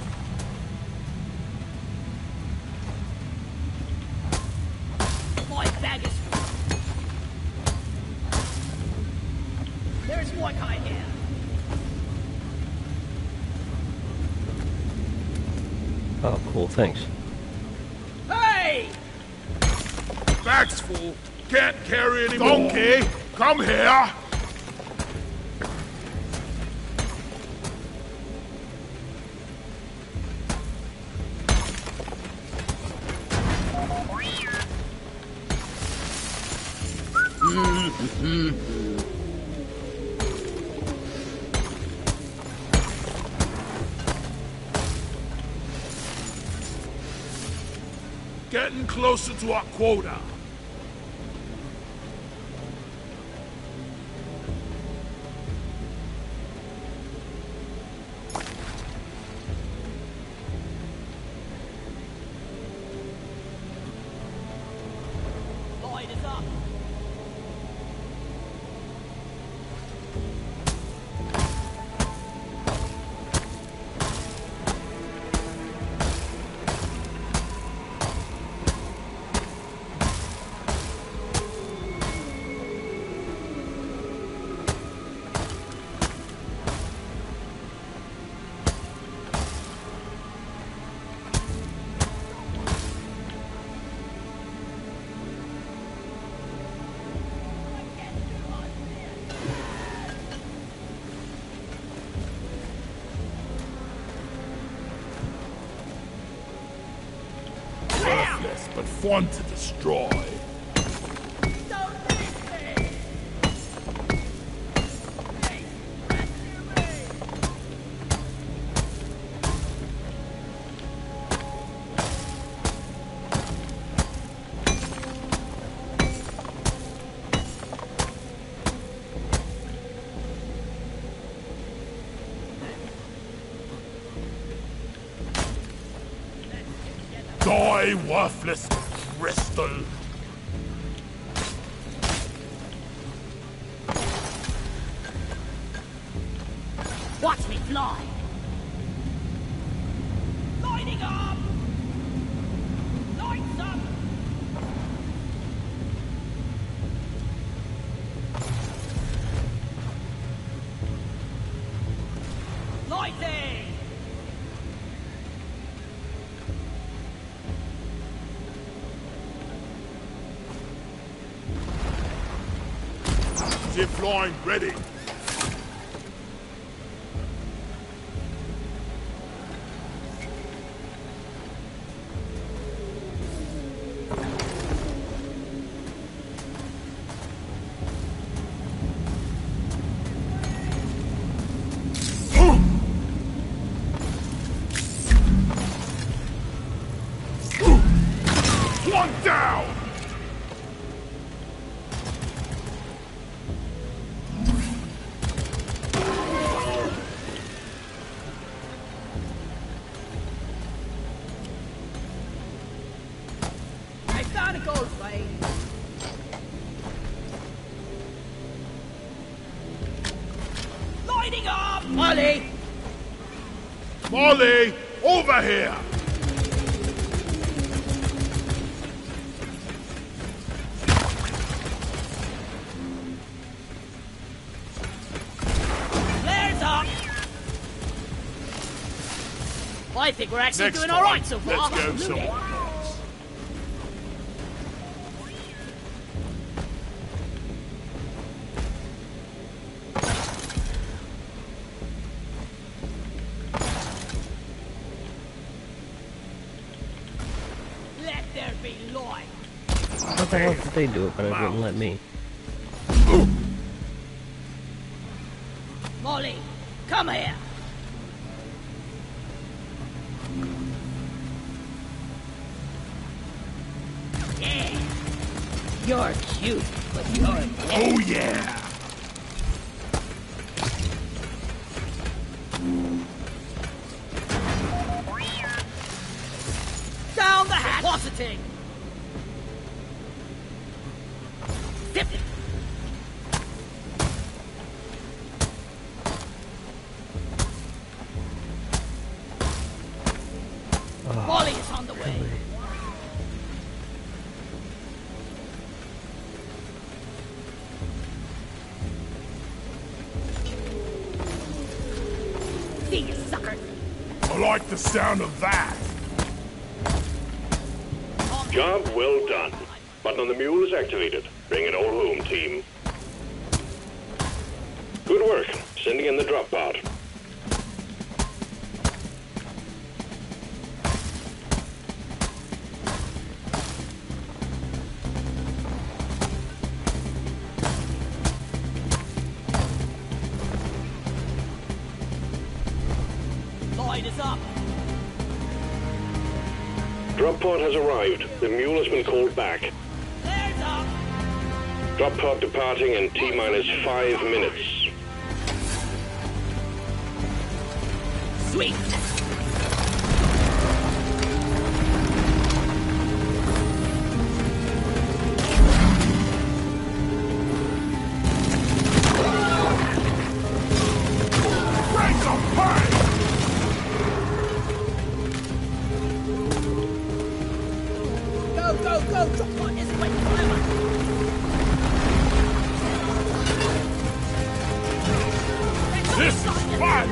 My bag is full. There is more kind here. Oh, cool. Thanks. Hey! Bag's full. Can't carry any more. Donkey, come here. Getting closer to our quota. Lloyd is up. Worthless, but fun to destroy. Die, worthless crystal! Watch me fly! Lighting up! Lights up! Lighting! Zip line ready. One down! I found a gold flame. Lighting up! Molly! Molly, over here! Flares up! I think we're actually Next doing time, alright so far. let's go somewhere else. Let there be light. What the hell did they do it, but it wouldn't let me? Molly, come here. Yeah. You're cute, but you're dead. Oh yeah! Down the hatch. Positing. Dip it. Molly is on the way. See you, sucker. I like the sound of that. Job well done. Button on the mule is activated. Bring it all home, team. Good work. Sending in the drop pod. Light is up. Drop pod has arrived. The mule has been called back. There's up. Drop pod departing in T-minus five minutes. Sweet. Go, go, go! Drop pod isn't waiting forever. This is fun!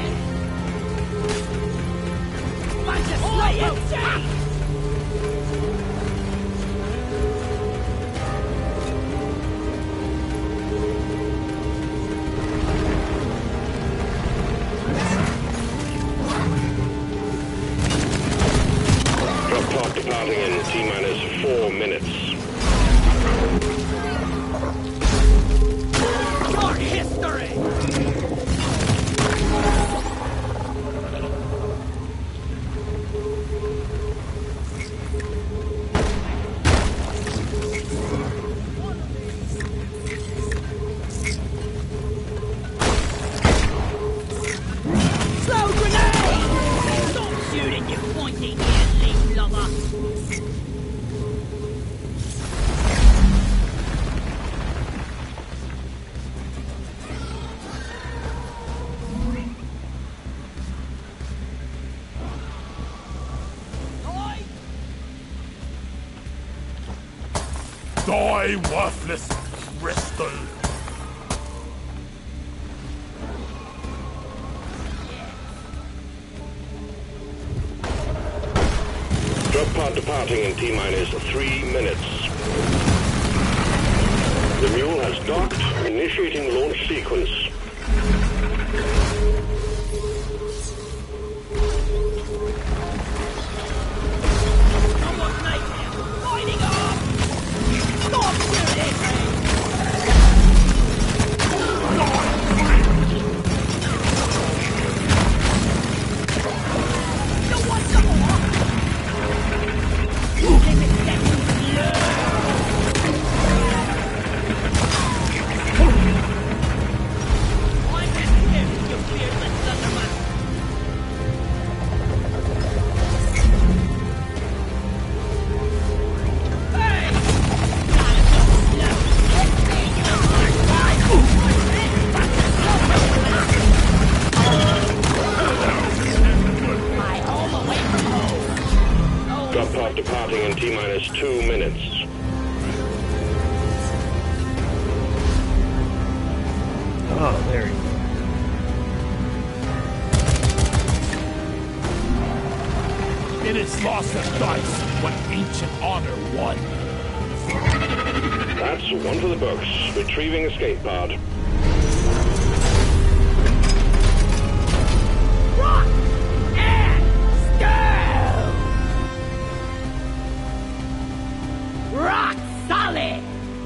Bunch of slay insane! Drop pod departing in T-minus four minutes. More history! Slow grenade! Stop shooting, you pointy ear leaf lover! Die, worthless crystal! Drop pod departing in T-minus three minutes. The mule has docked, initiating launch sequence. Almost like him! Lighting up! Stop shooting! You want some more? Give it that I'm in here, you beardless thunderman! Hey! Gotta go slow! Hit me, you My home away from home! Drop pod departing in T-minus two minutes. Oh, there he It is lost at dice what ancient honor won. That's one for the books. Retrieving escape pod. Rock and stone! Rock solid!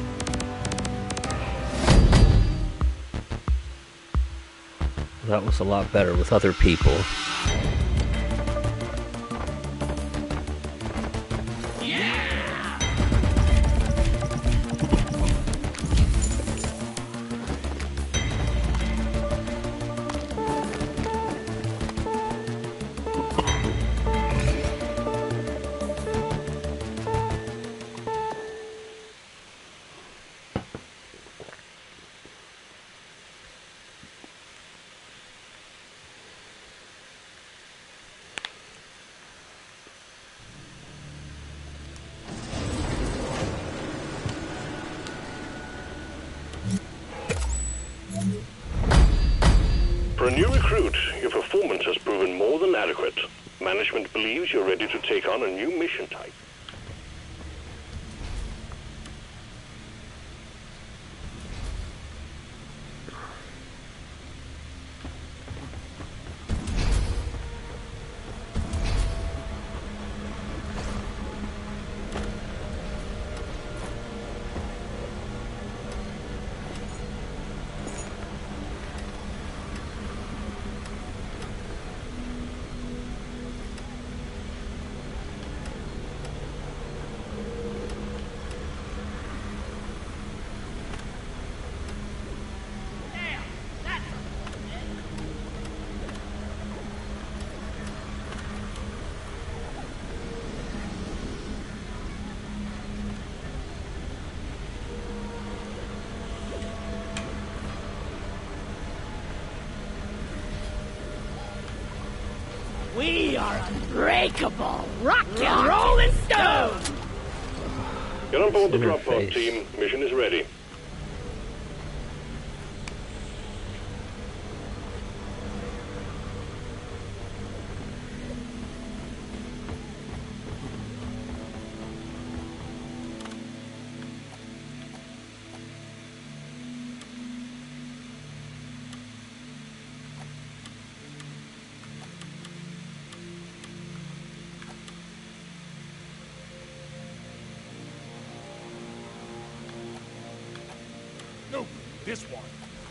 That was a lot better with other people. Yeah! For a new recruit, your performance has proven more than adequate. Management believes you're ready to take on a new mission type. We are unbreakable, rock and rolling stone! Get on board the Interface. drop pod, team. Mission is ready. No, this one.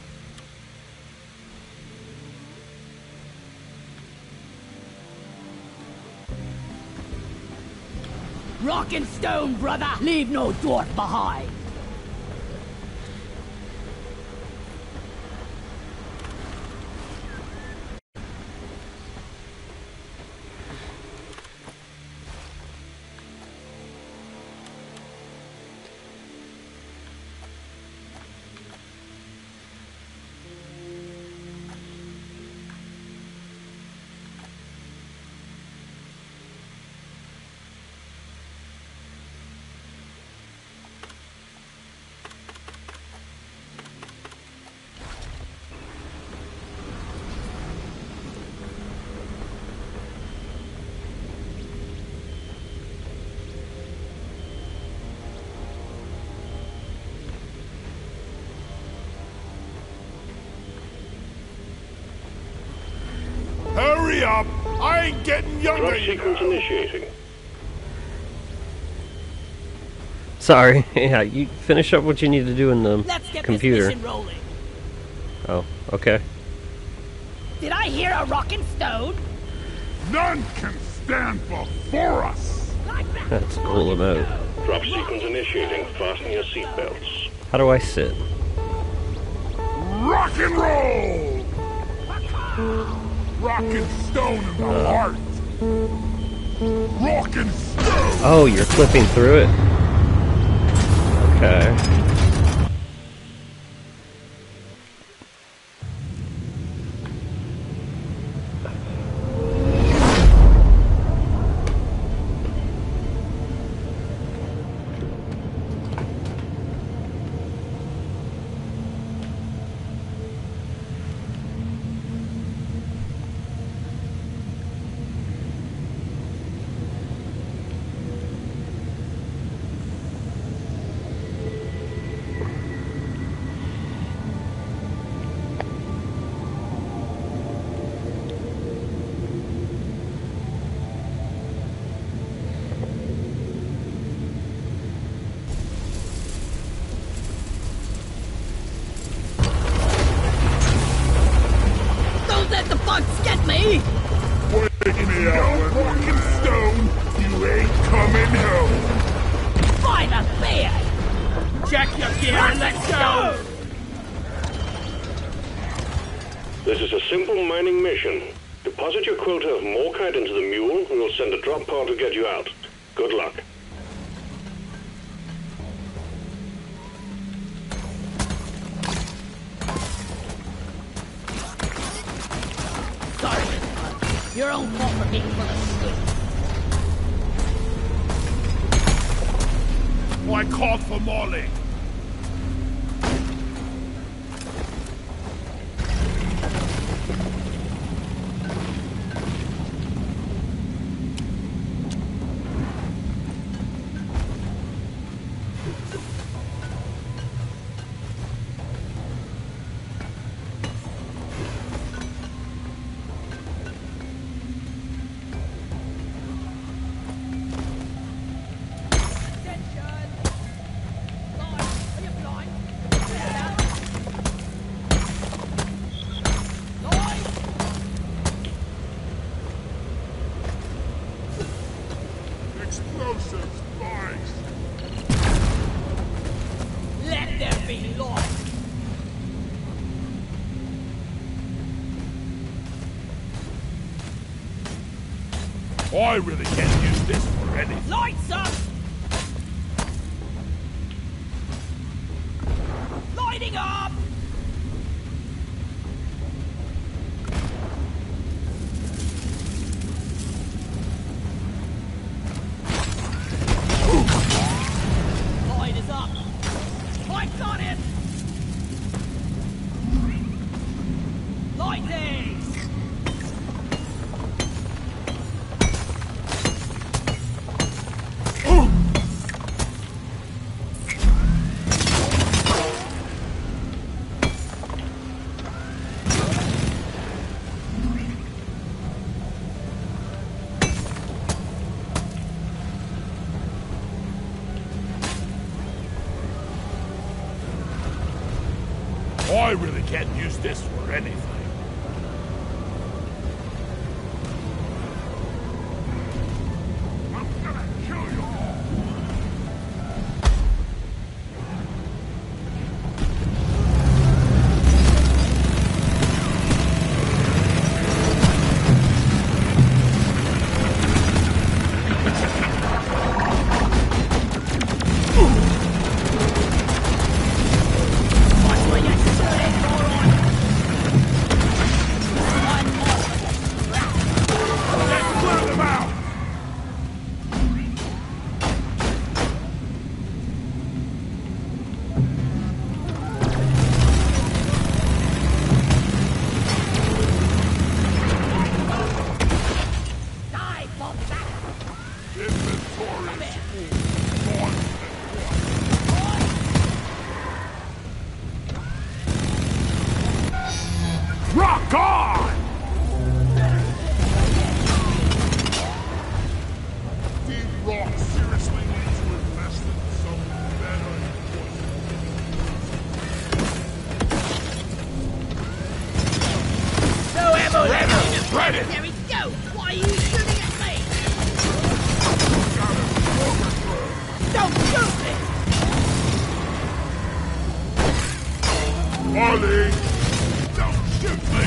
Rock and stone, brother! Leave no dwarf behind! Hurry up! I ain't getting younger. Drop sequence initiating. Sorry. Yeah, you finish up what you need to do in the Let's get computer. this mission rolling. Oh, okay. Did I hear a rock and stone? None can stand before us. Like that. That's cool about. Drop sequence initiating. Fasten your seatbelts. How do I sit? Rock and roll! Rock and stone in the Uh. heart. Rock and stone! Oh, you're flipping through it? Okay. Don't let the bugs get me! Wake me out, rock and stone! You ain't coming home! By the beard! Check your gear and let's go! This is a simple mining mission. Deposit your quota of morkite into the mule, and we'll send a drop pod to get you out. Good luck. Sorry, bud. Your own fault for being full of shit. I called for Molly. Explosives, boys! Let there be light! I really can't use this for anything. Lights up! Lighting up! I really can't use this for anything. I'm gonna kill you all. Rock on! Deep Rock seriously needs to invest in some better equipment. No ammo! Ready! Ready! There we go! Why are you shooting at me? Don't shoot me! Ollie! Don't shoot me!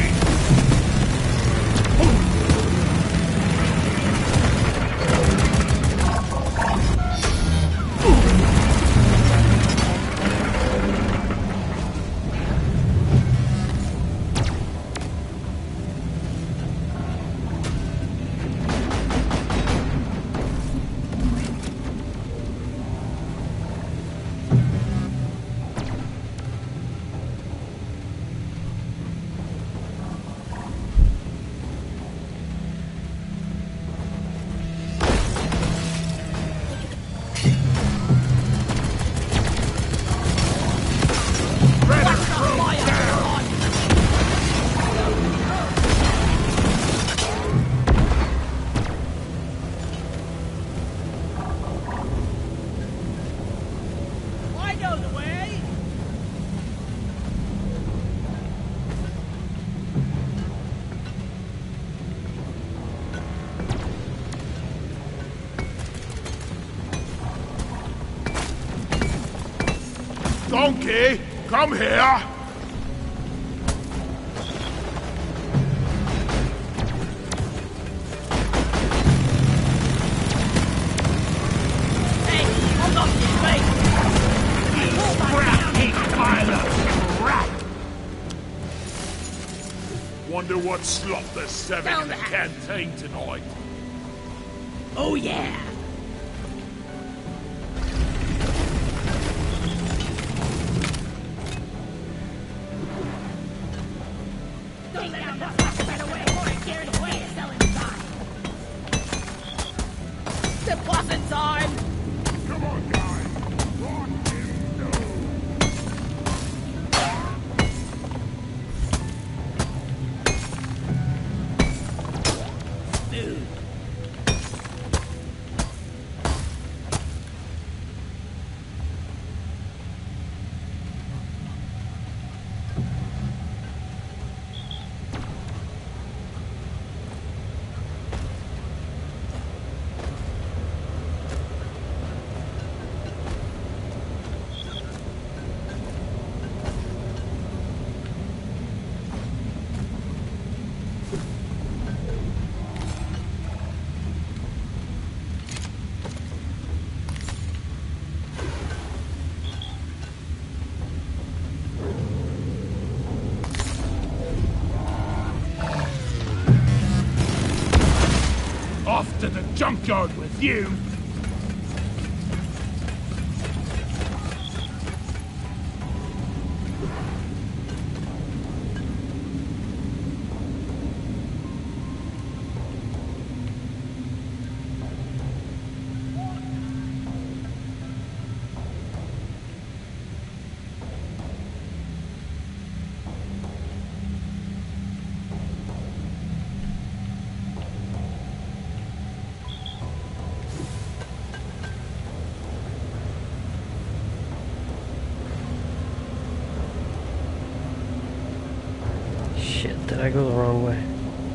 Donkey, come here! Hey, hold on to your face! Scrappy pile of crap! Wonder what slop they're serving Down in the the canteen tonight. Oh yeah! Don't let him fuck right away before I carry it away and sell inside! The bossing time! Come on, guys! Rock him down! Dude. Off to the junkyard with you! I go the wrong way?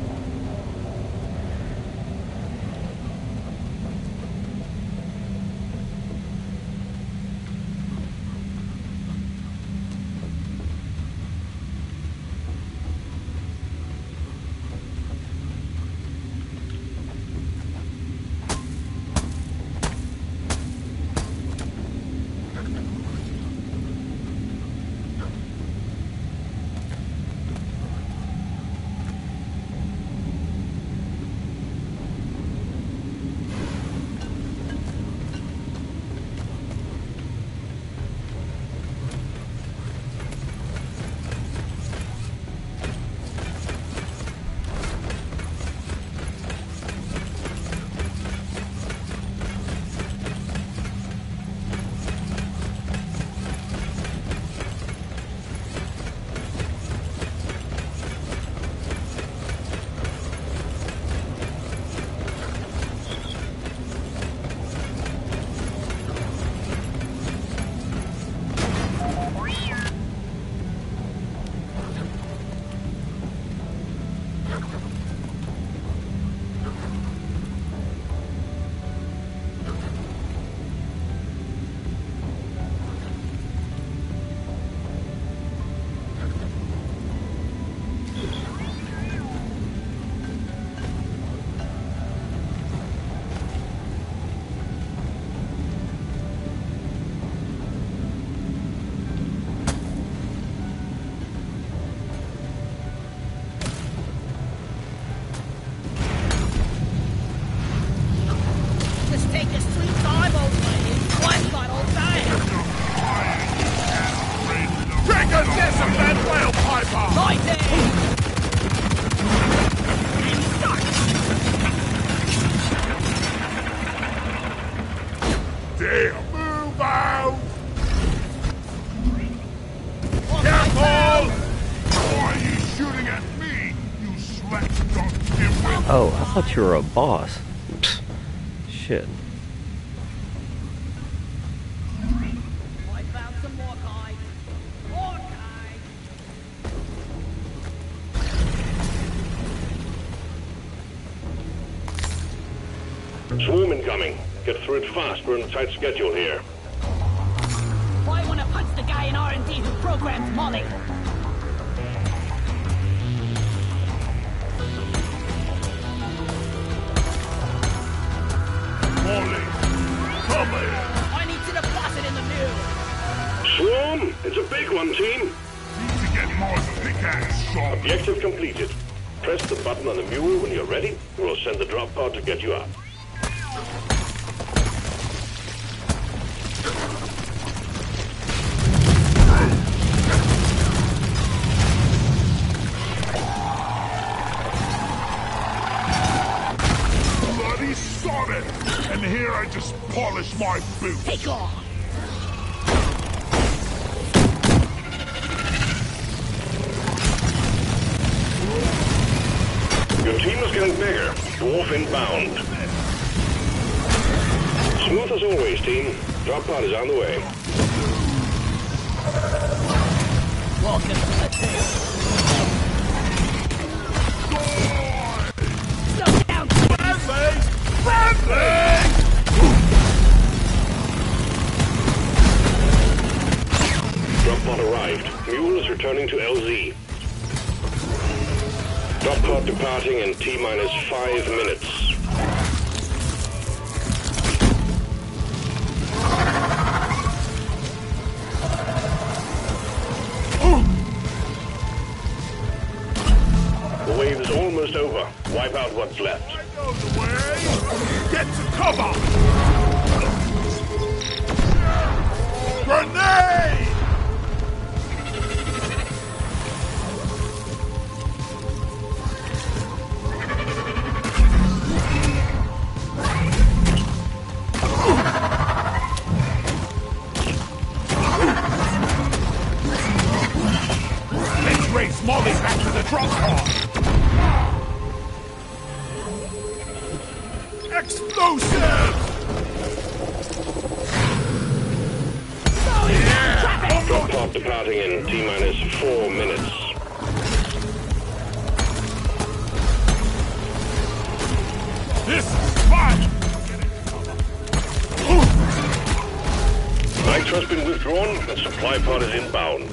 Oh, I thought you were a boss. Psst. Shit. I found some more guys. More guys. Swarm incoming. Get through it fast. We're on a tight schedule here. I want to punch the guy in R and D who programs Molly. Molly, come here. I need to deposit in the mule. Swarm! It's a big one, team. Need to get more pickaxe shot. Objective completed. Press the button on the mule when you're ready. We'll send the drop pod to get you up. Bloody solid! And here I just polish my boots. Take off. Your team is getting bigger. Dwarf inbound. Smooth as always, team. Drop pod is on the way. Welcome to the tail. Slow down. Friendly! Friendly! Drop pod arrived. Mule is returning to L Z. Drop pod departing in T minus five minutes. The wave is almost over. Wipe out what's left. I know the way! Get to cover! Grenade! Let's race Molly back to the drop pod! Explosive! Drop pod departing in T minus four minutes. This is fun! Nitro's been withdrawn and supply pod is inbound.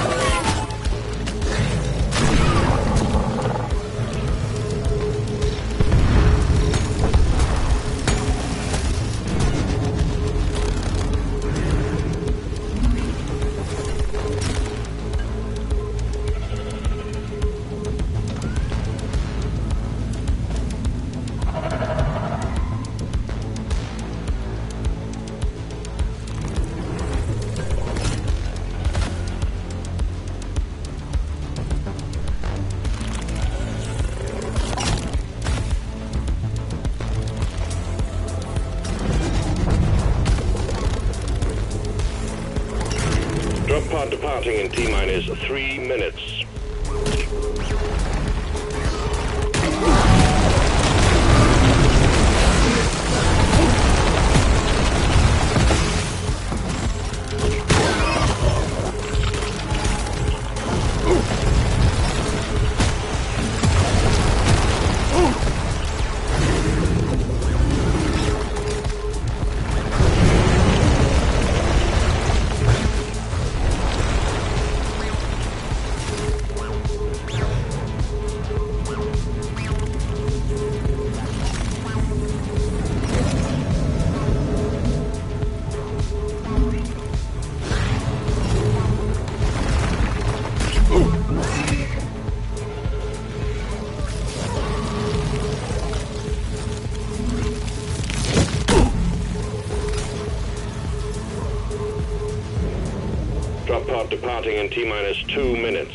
Drop pod departing in T-minus three minutes. Drop pod departing in T-minus two minutes.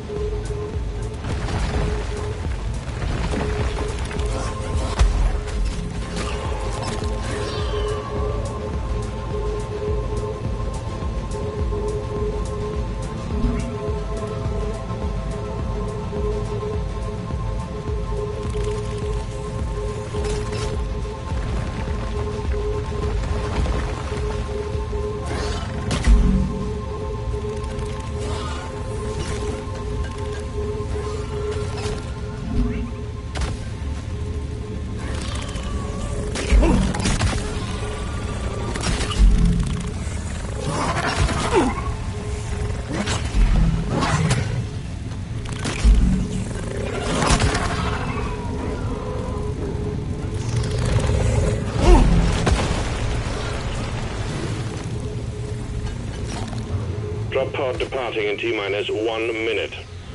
Drop pod departing in T-minus one minute.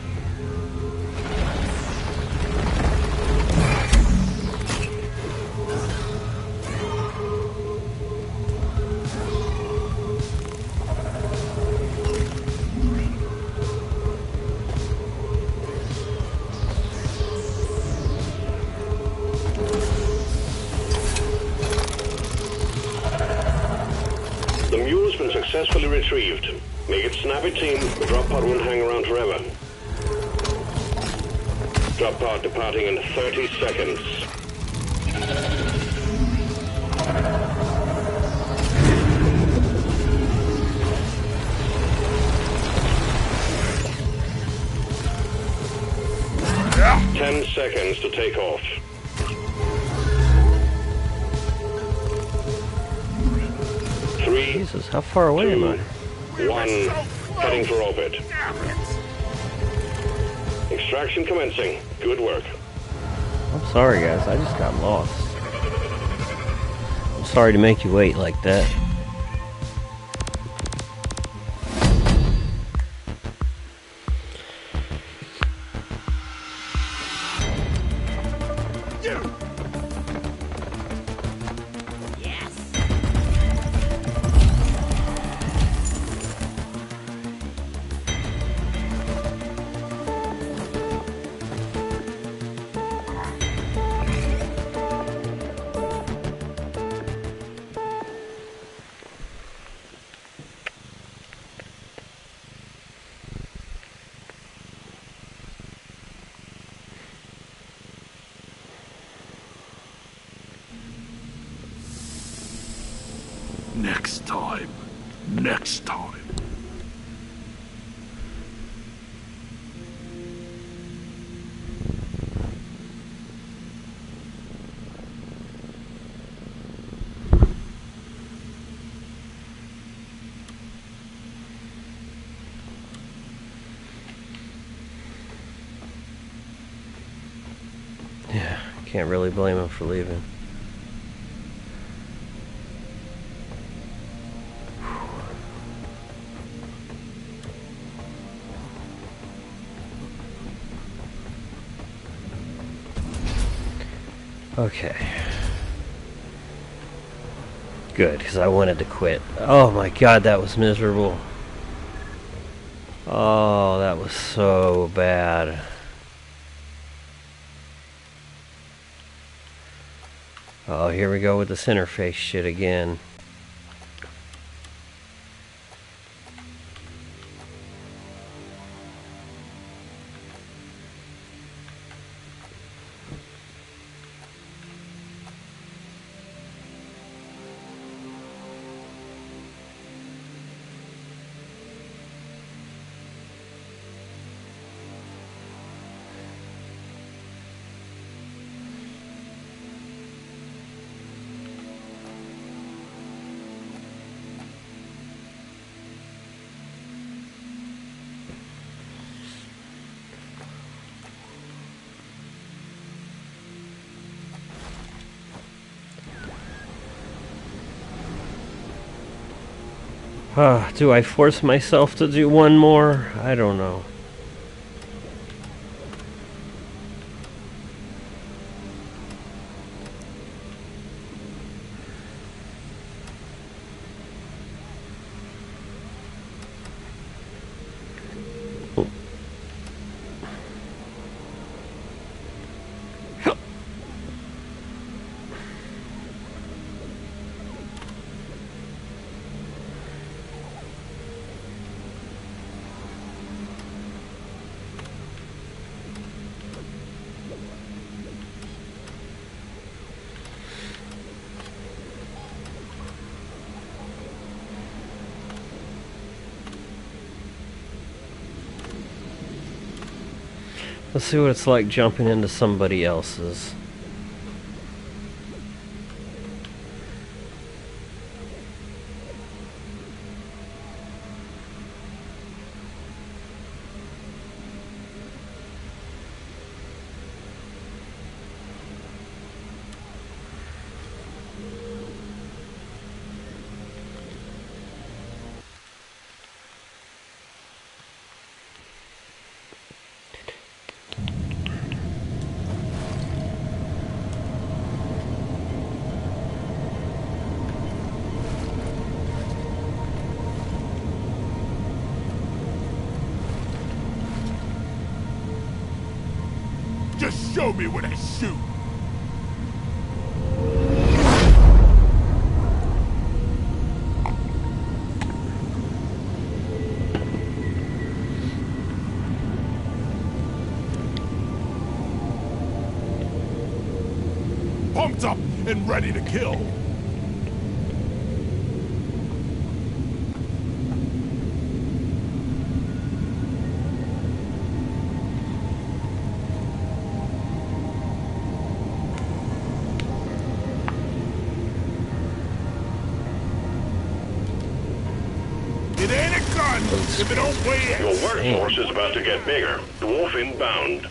The mule's been successfully retrieved. Make it snappy, team. The drop pod won't hang around forever. Drop pod departing in thirty seconds. Ten seconds to take off. Three. Jesus, how far away two, am I? One, heading for orbit. Extraction commencing. Good work. I'm sorry, guys. I just got lost. I'm sorry to make you wait like that. Next time. Next time. Can't really blame him for leaving. Okay. Good, because I wanted to quit. Oh my god, that was miserable. Oh, that was so bad. Oh, here we go with this interface shit again. Uh, do I force myself to do one more? I don't know. Let's see what it's like jumping into somebody else's. Just show me where they shoot. Pumped up and ready to kill. If it don't weigh Your workforce is about to get bigger. Dwarf inbound.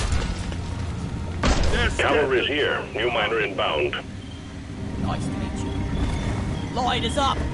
Cavalry's here. New miner inbound. Nice to meet you. Line is up.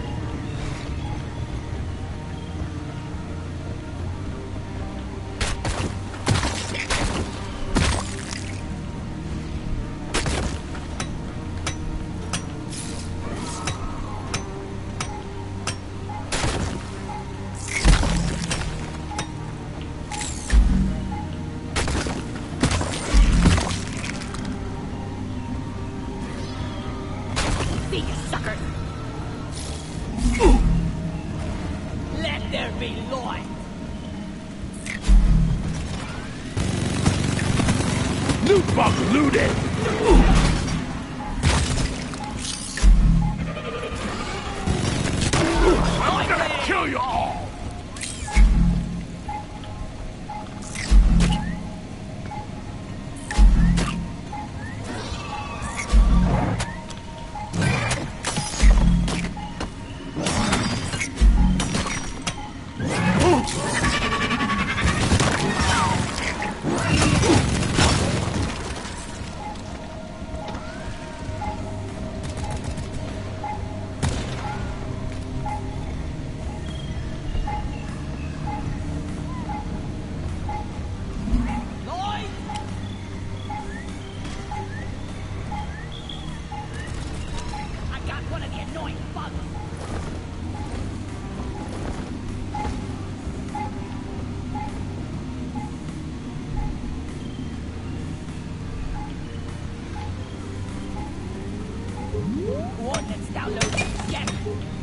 annoying bugs. Coordinates downloaded. Yes.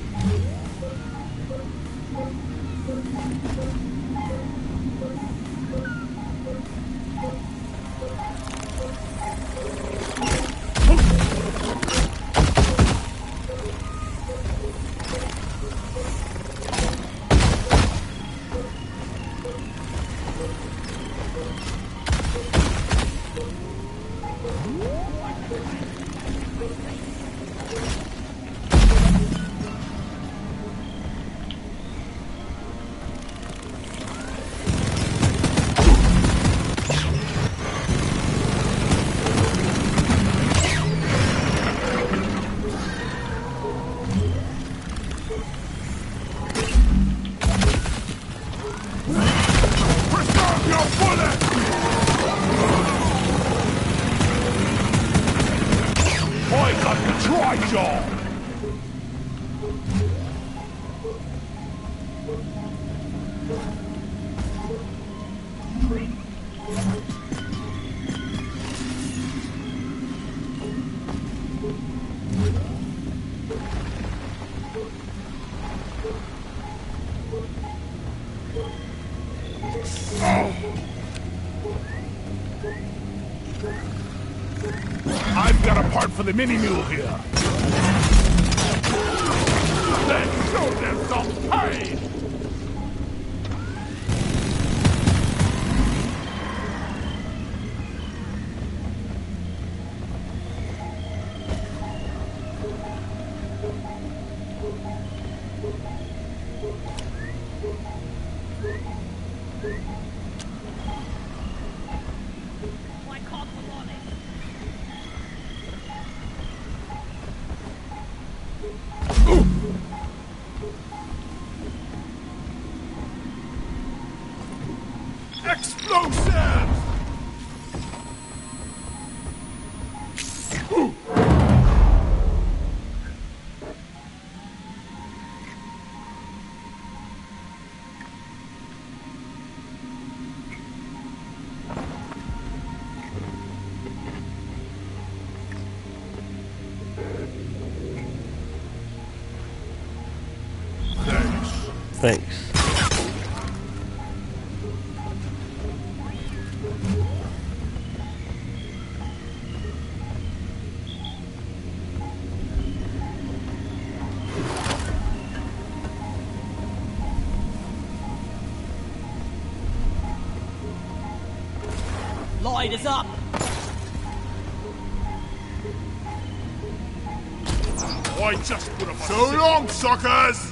I've got a part for the mini mule here. Let's show them some pain! My cock was on it. Explosives! Thanks. Lloyd is up. I just put up so long, suckers!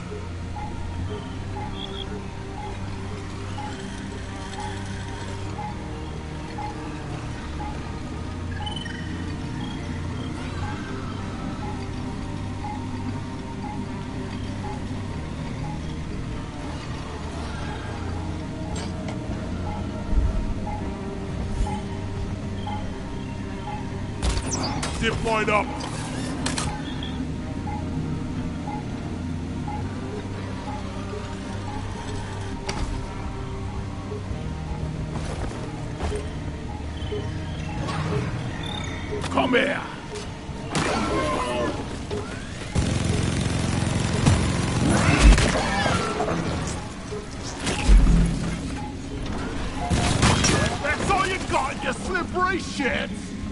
Zip line up. Come here. That's all you got, you slippery shit.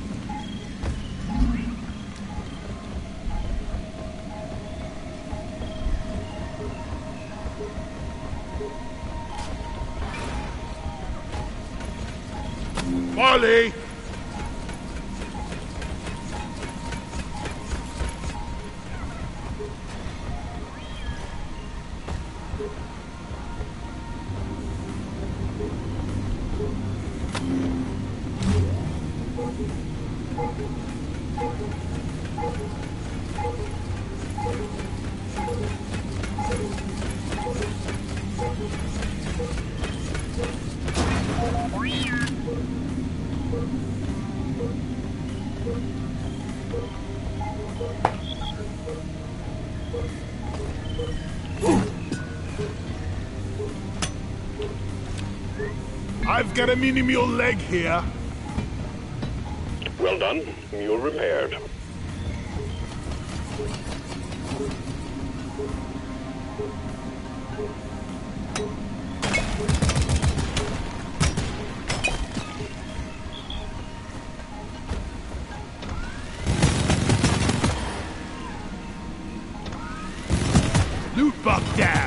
Molly! I've got a mini mule leg here. Well done. Mule repaired. Loot bug down.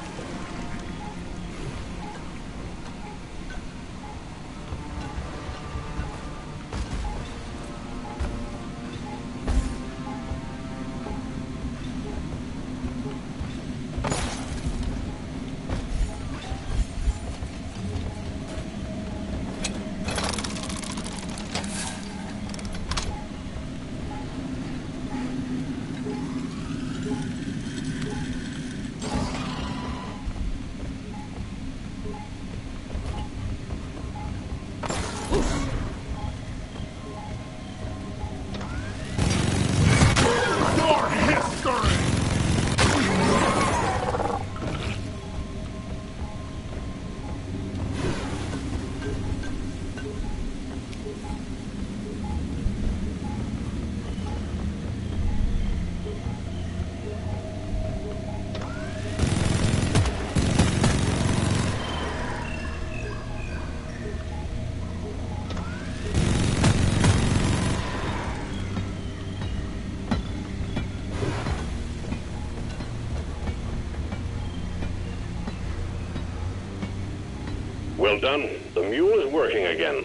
Well done. The mule is working again.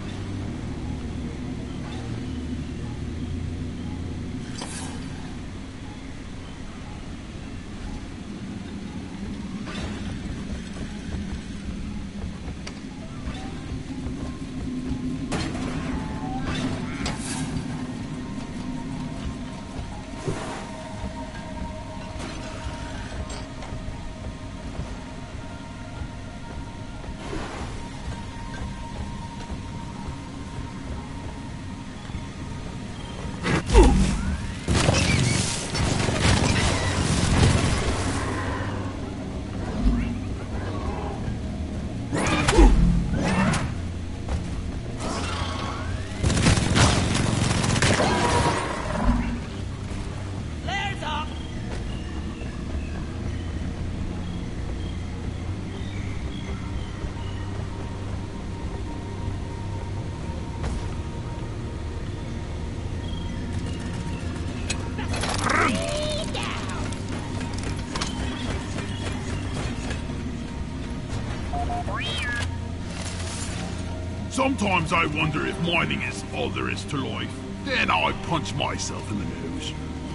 Sometimes I wonder if mining is all there is to life. Then I punch myself in the nose.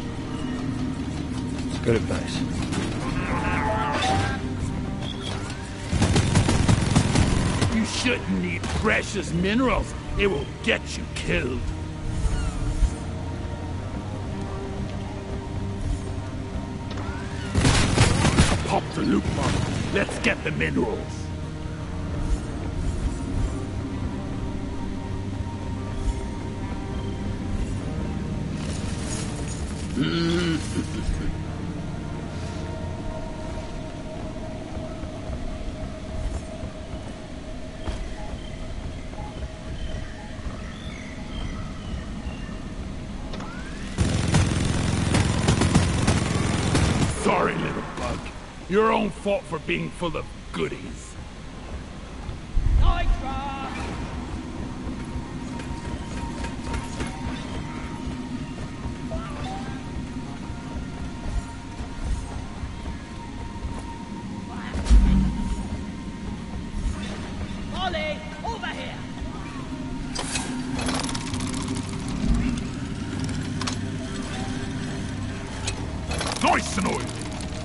It's good advice. You shouldn't need precious minerals. It will get you killed. Pop the loot bug. Let's get the minerals. Sorry, little bug. Your own fault for being full of goodies. Nice and oily.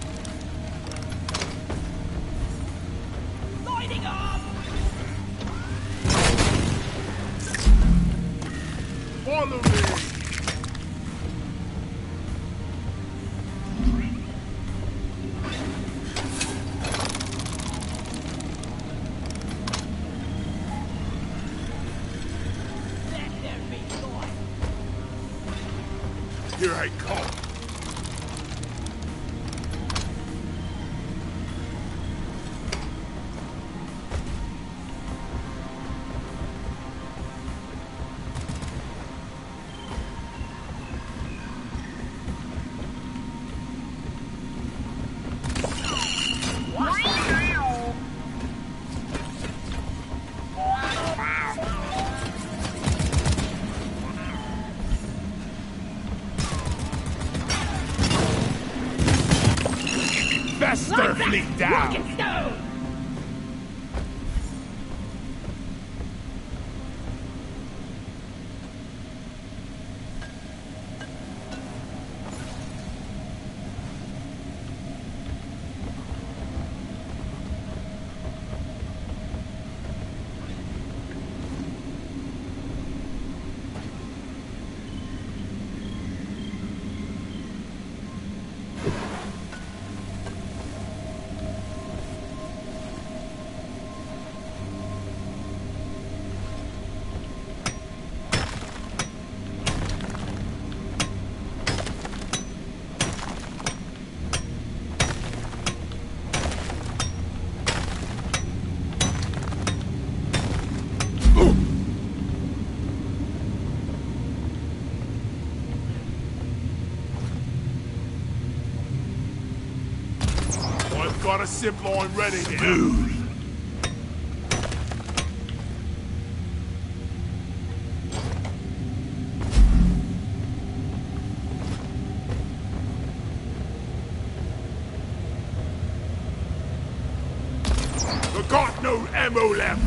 Lighting up! Follow me. Let there be joy. Here I come. Best Like their that. fleet down. Rocket stone. Got a zip line ready there. Dude. We got no ammo left.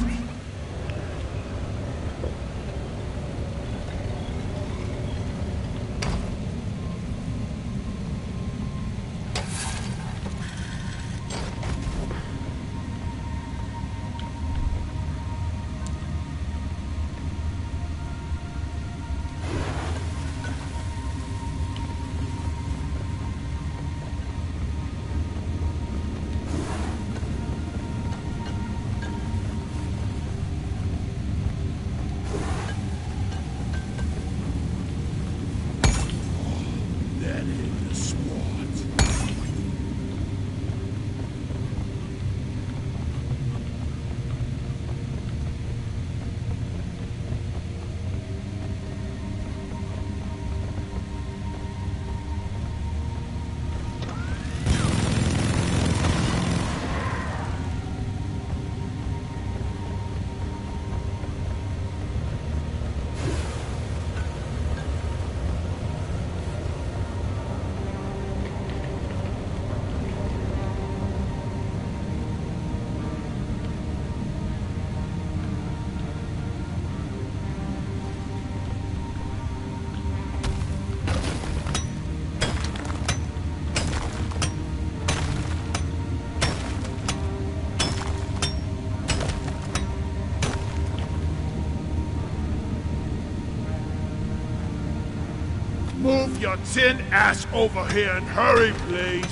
Move your tin ass over here and hurry, please.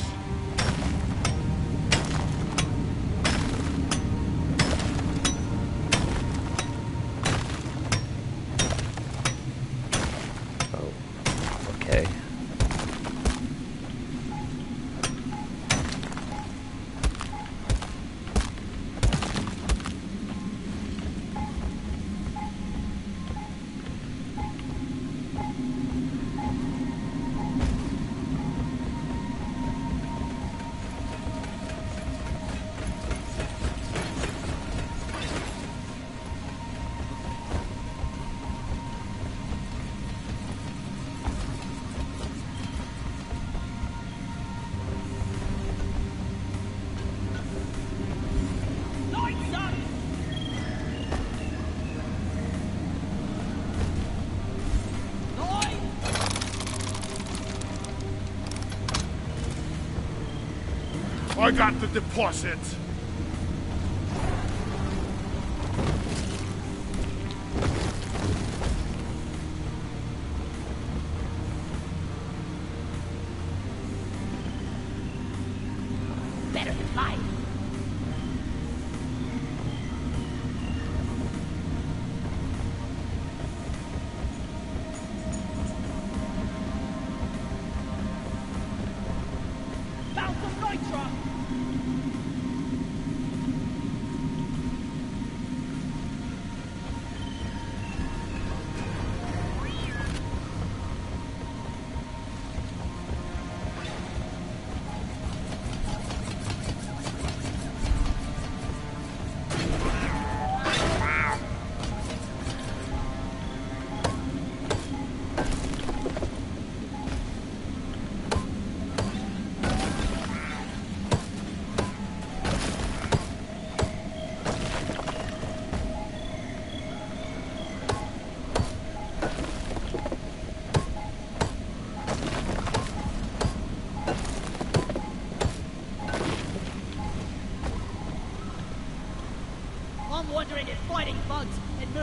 Oh, okay. I got the deposit. Better fly. Found some nitro.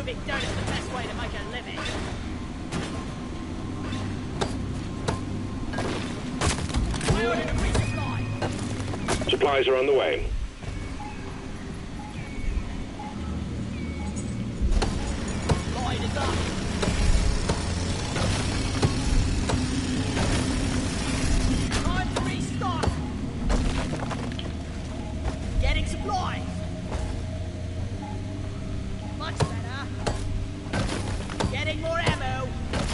Moving dirt is the best way to make a living. Fire in a resupply. Supplies are on the way. Line is up. Time to restock. Getting supplies. Much better. Getting more ammo.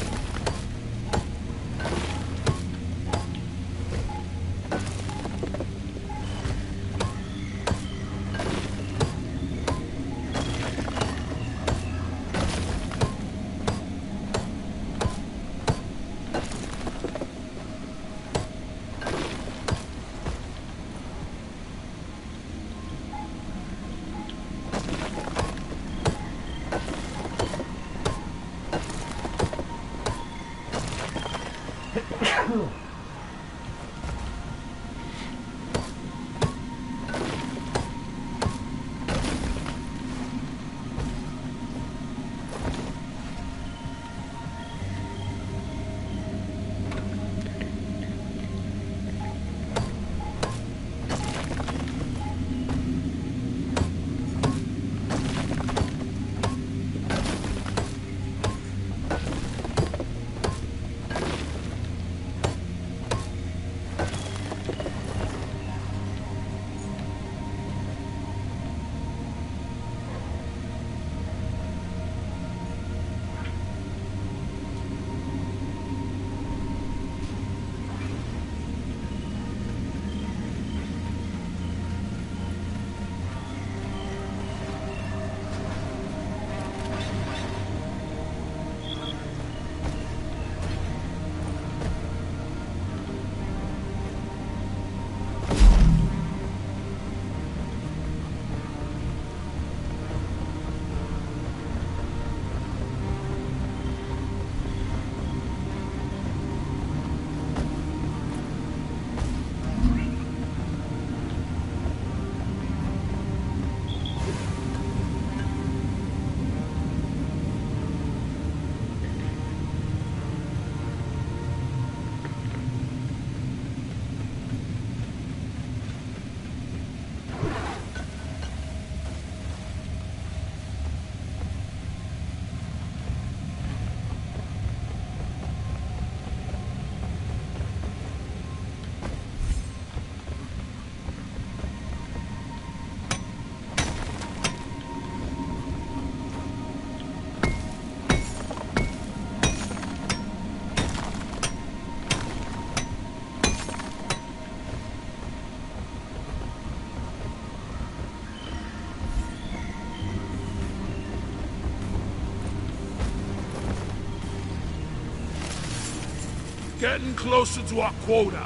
Getting closer to our quota.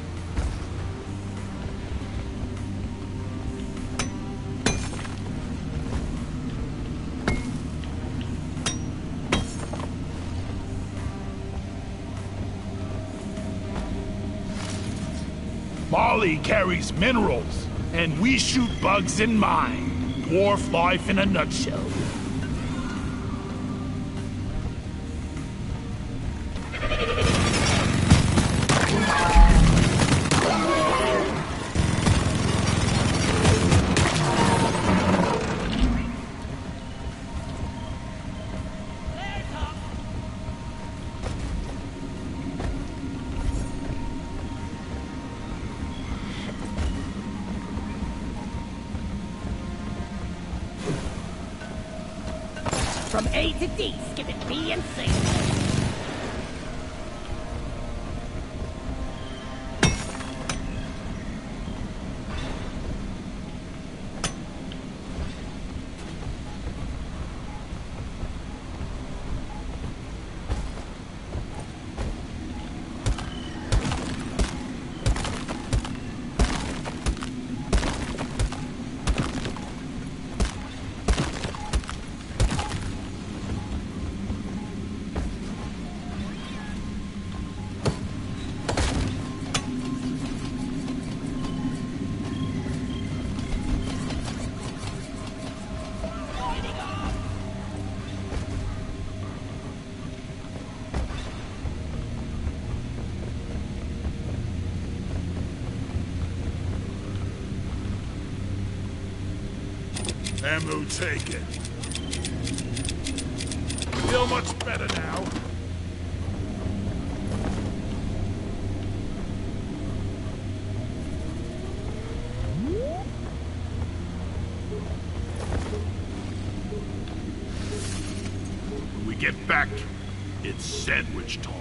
Molly carries minerals, and we shoot bugs in mine. Dwarf life in a nutshell. From A to D, skipping B and C. Ammo taken. Feel much better now. When we get back, it's sandwich time.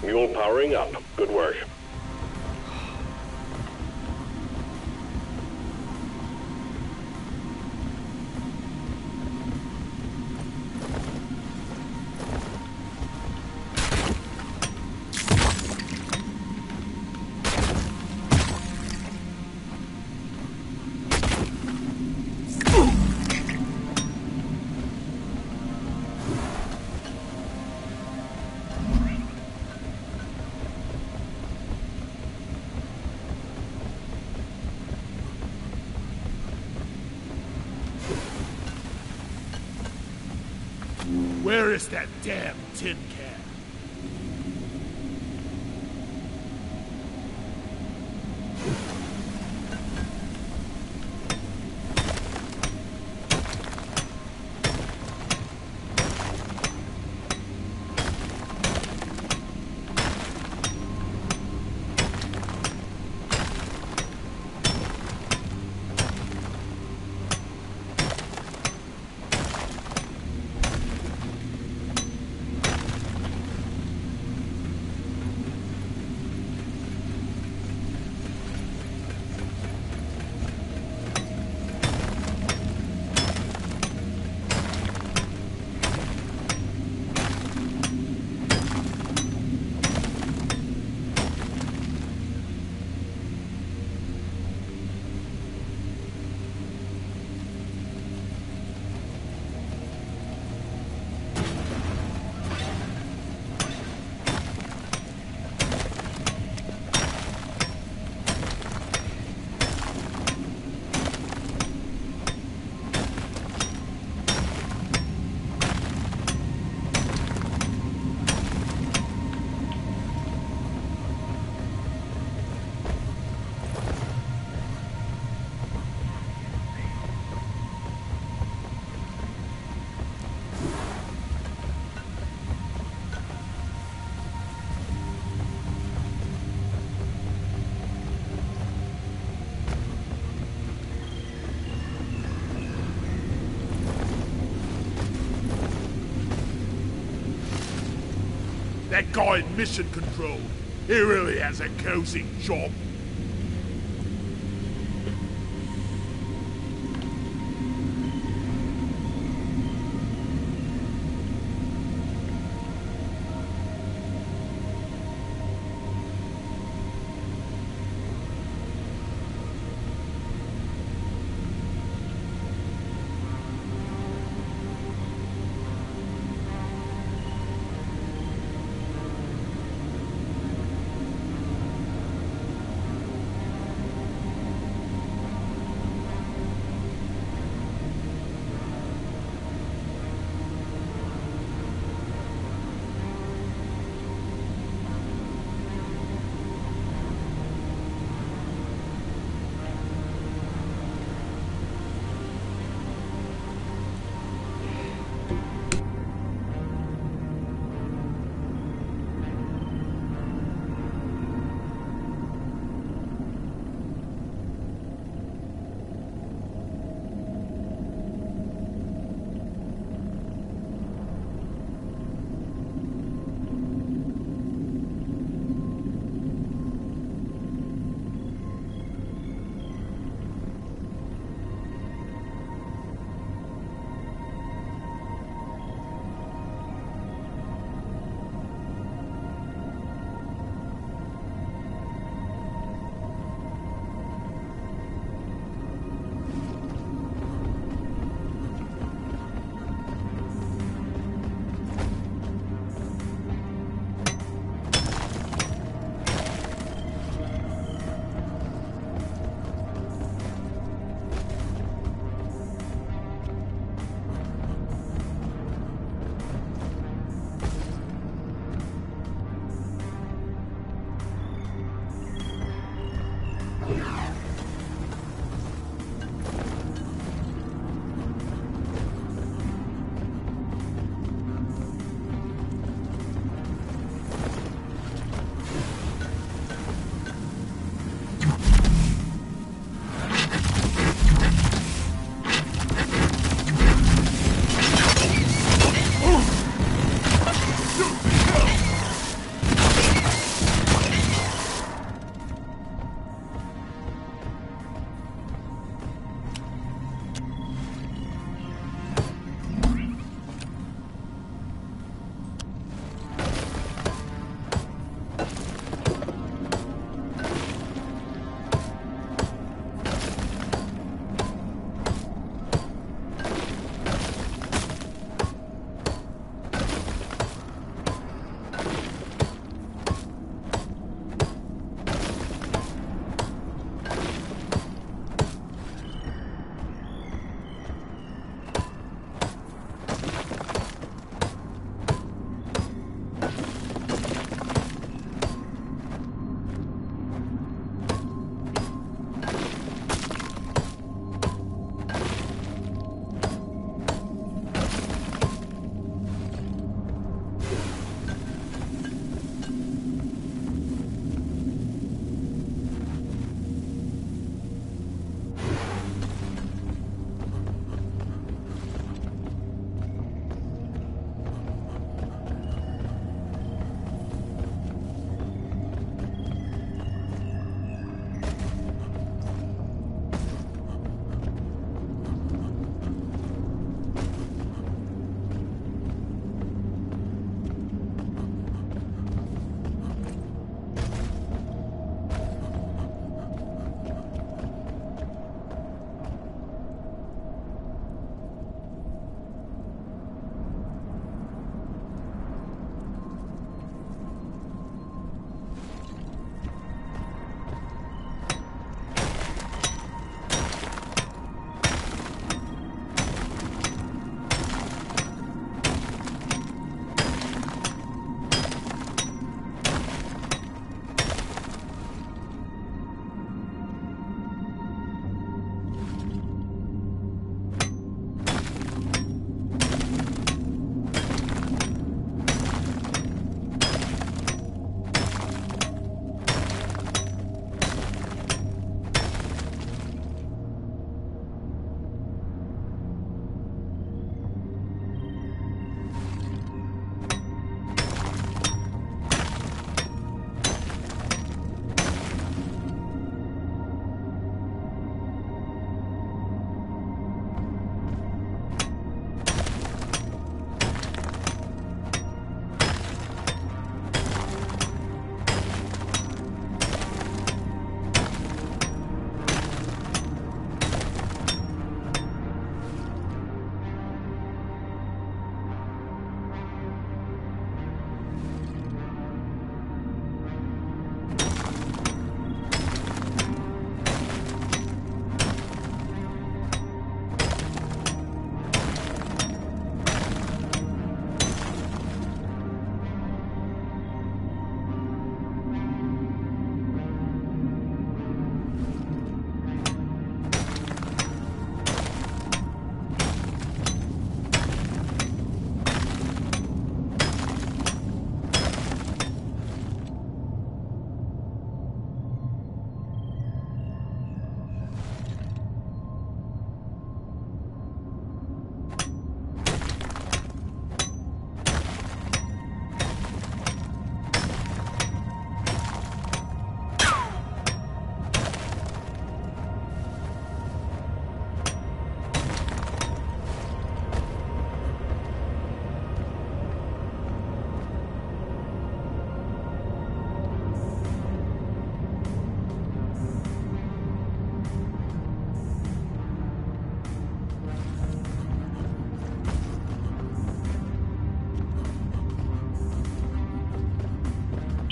Mule powering up. Good work. Where is that damn tin can? That guy in mission control, he really has a cozy job.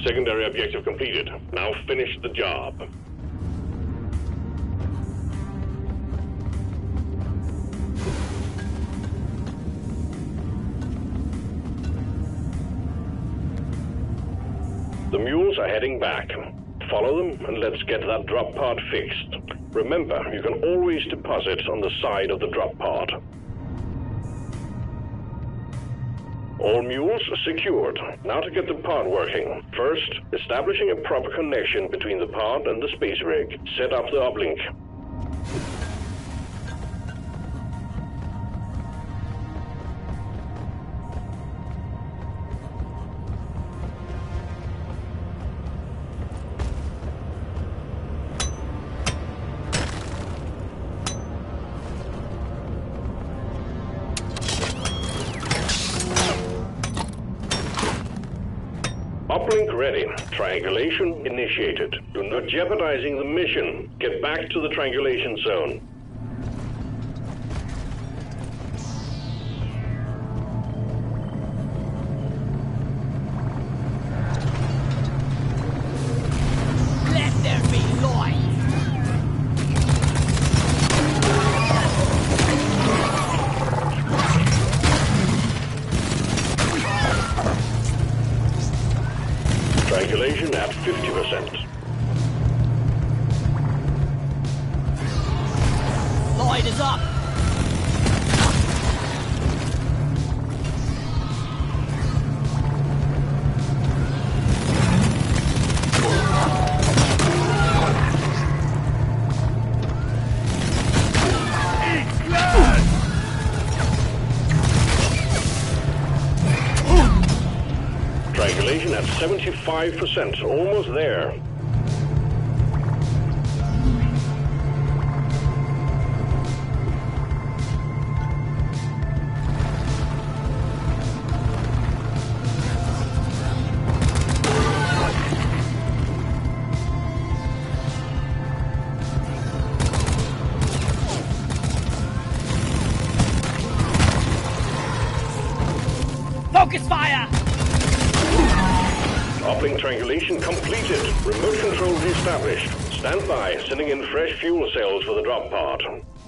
Secondary objective completed. Now finish the job. The mules are heading back. Follow them and let's get that drop pod fixed. Remember, you can always deposit on the side of the drop pod. All mules secured. Now to get the pod working. First, establishing a proper connection between the pod and the space rig. Set up the uplink. Uplink ready. Triangulation initiated. Do not jeopardizing the mission. Get back to the triangulation zone. Let there be light! Triangulation at fifty percent. Light is up! Triangulation at seventy-five percent, almost there. Focus fire! Uplink triangulation completed. Remote control reestablished. Stand by, sending in fresh fuel cells for the drop pod.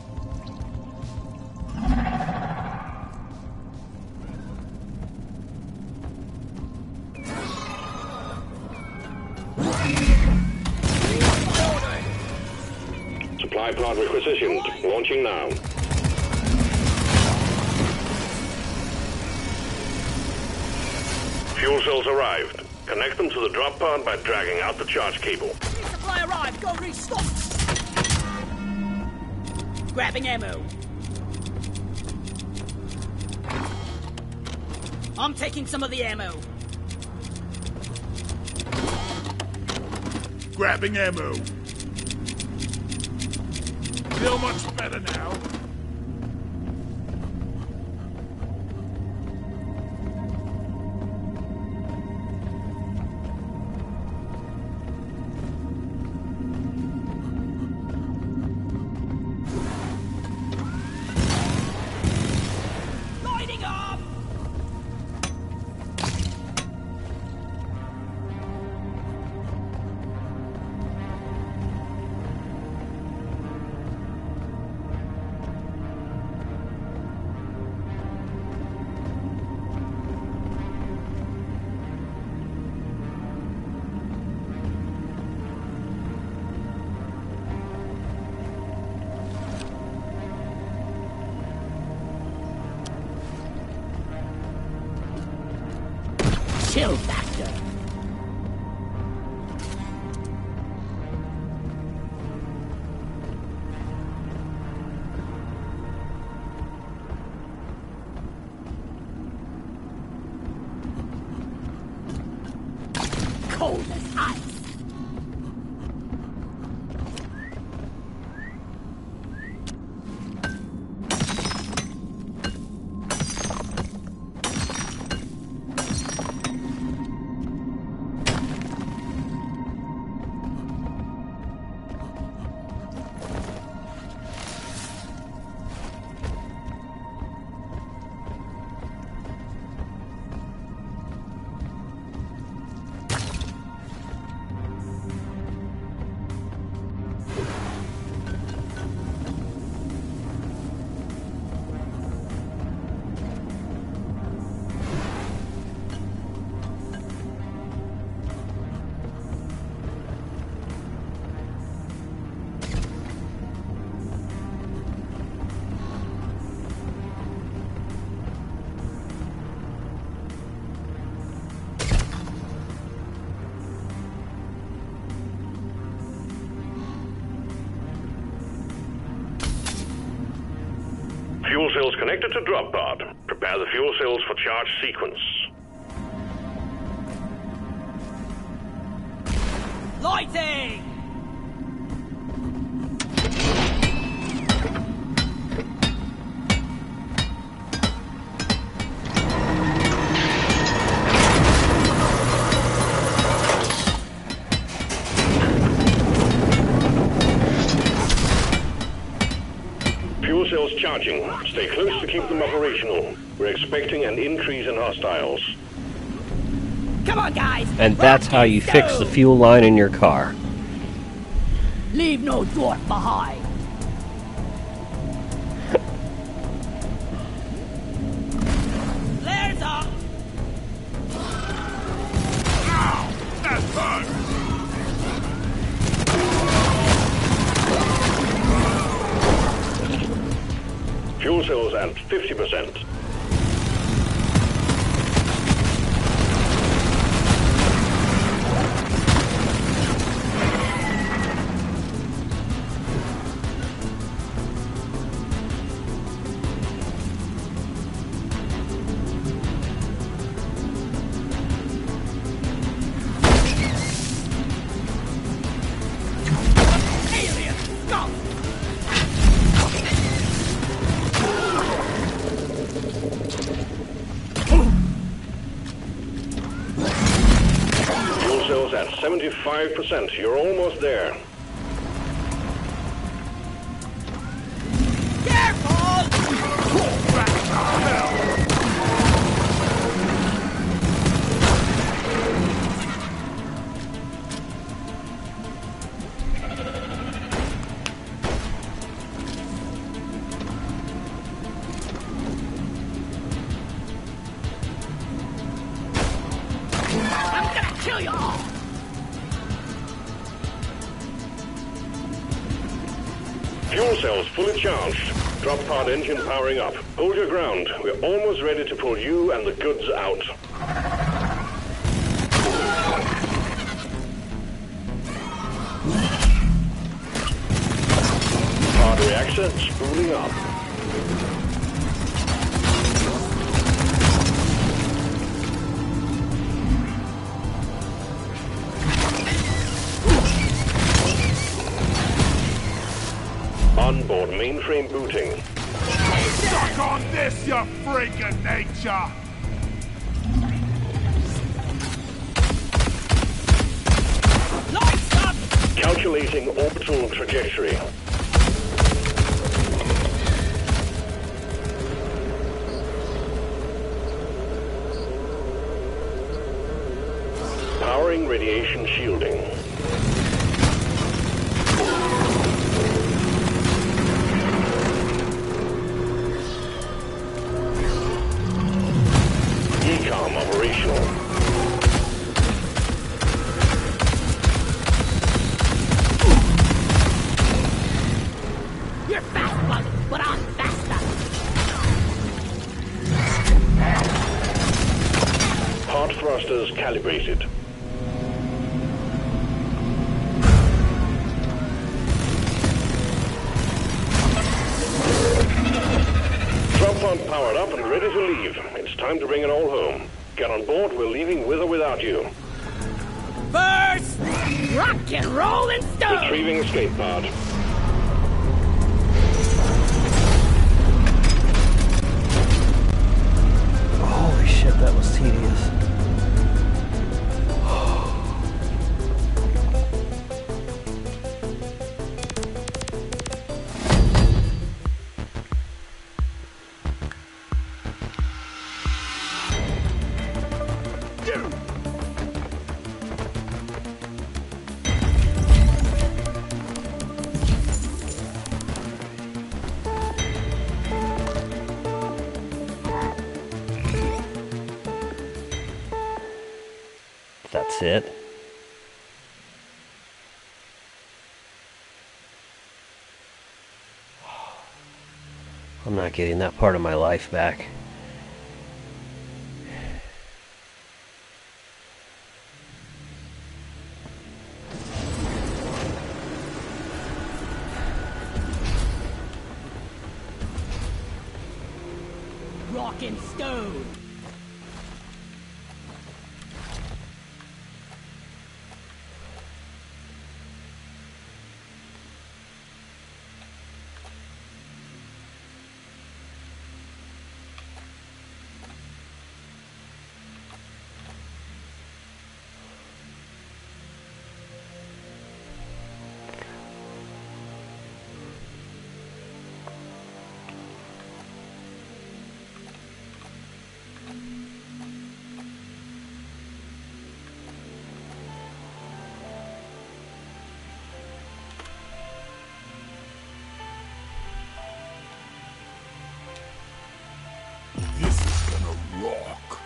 Supply pod requisitioned. Launching now. Fuel cells arrived. Connect them to the drop pod by dragging out the charge cable. Supply arrived! Go restock! Grabbing ammo. I'm taking some of the ammo. Grabbing ammo. Feel much better now. Lighting up! cells connected to drop pod. Prepare the fuel cells for charge sequence. Lighting! Fuel cells charging. Stay close to keep them operational. We're expecting an increase in hostiles. Come on, guys! And that's how you fix the fuel line in your car. Leave no dwarf behind. Flares up! Ow! That hurt! Fuel cells at fifty percent. At seventy-five percent. You're almost there. Careful! I'm gonna kill you all! Fuel cells fully charged. Drop pod engine powering up. Hold your ground. We're almost ready to pull you and the goods out. Pod reactor spooling up. Onboard mainframe booting. Suck on this, you freak of nature! Lights up! Calculating orbital trajectory. Powering radiation shielding. Ecom operational. You're fast, bug, but I'm faster! Pod thrusters calibrated. Drop pod powered up and ready to leave. It's time to bring it all home. Get on board, we're leaving with or without you. First, rock and roll and stone! Retrieving escape pod. Holy shit, that was tedious. That's it. I'm not getting that part of my life back. rockin' stone. This is gonna rock.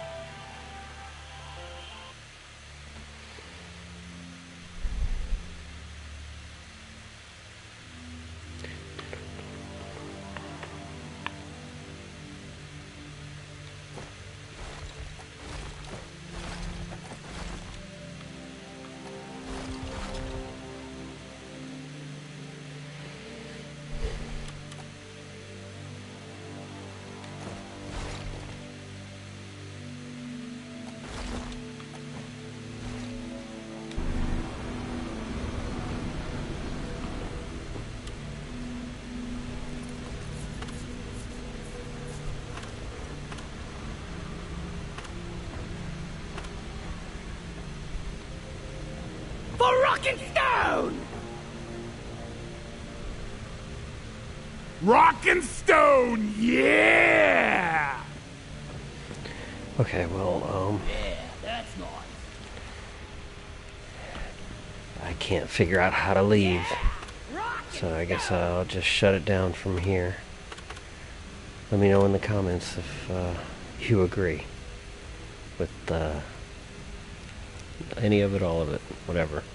For rockin' stone! Rockin' stone, yeah! Okay, well, um, Yeah, that's nice. I can't figure out how to leave. Rockin' So I guess I'll just shut it down from here. Let me know in the comments if uh, you agree with uh, any of it, all of it, whatever.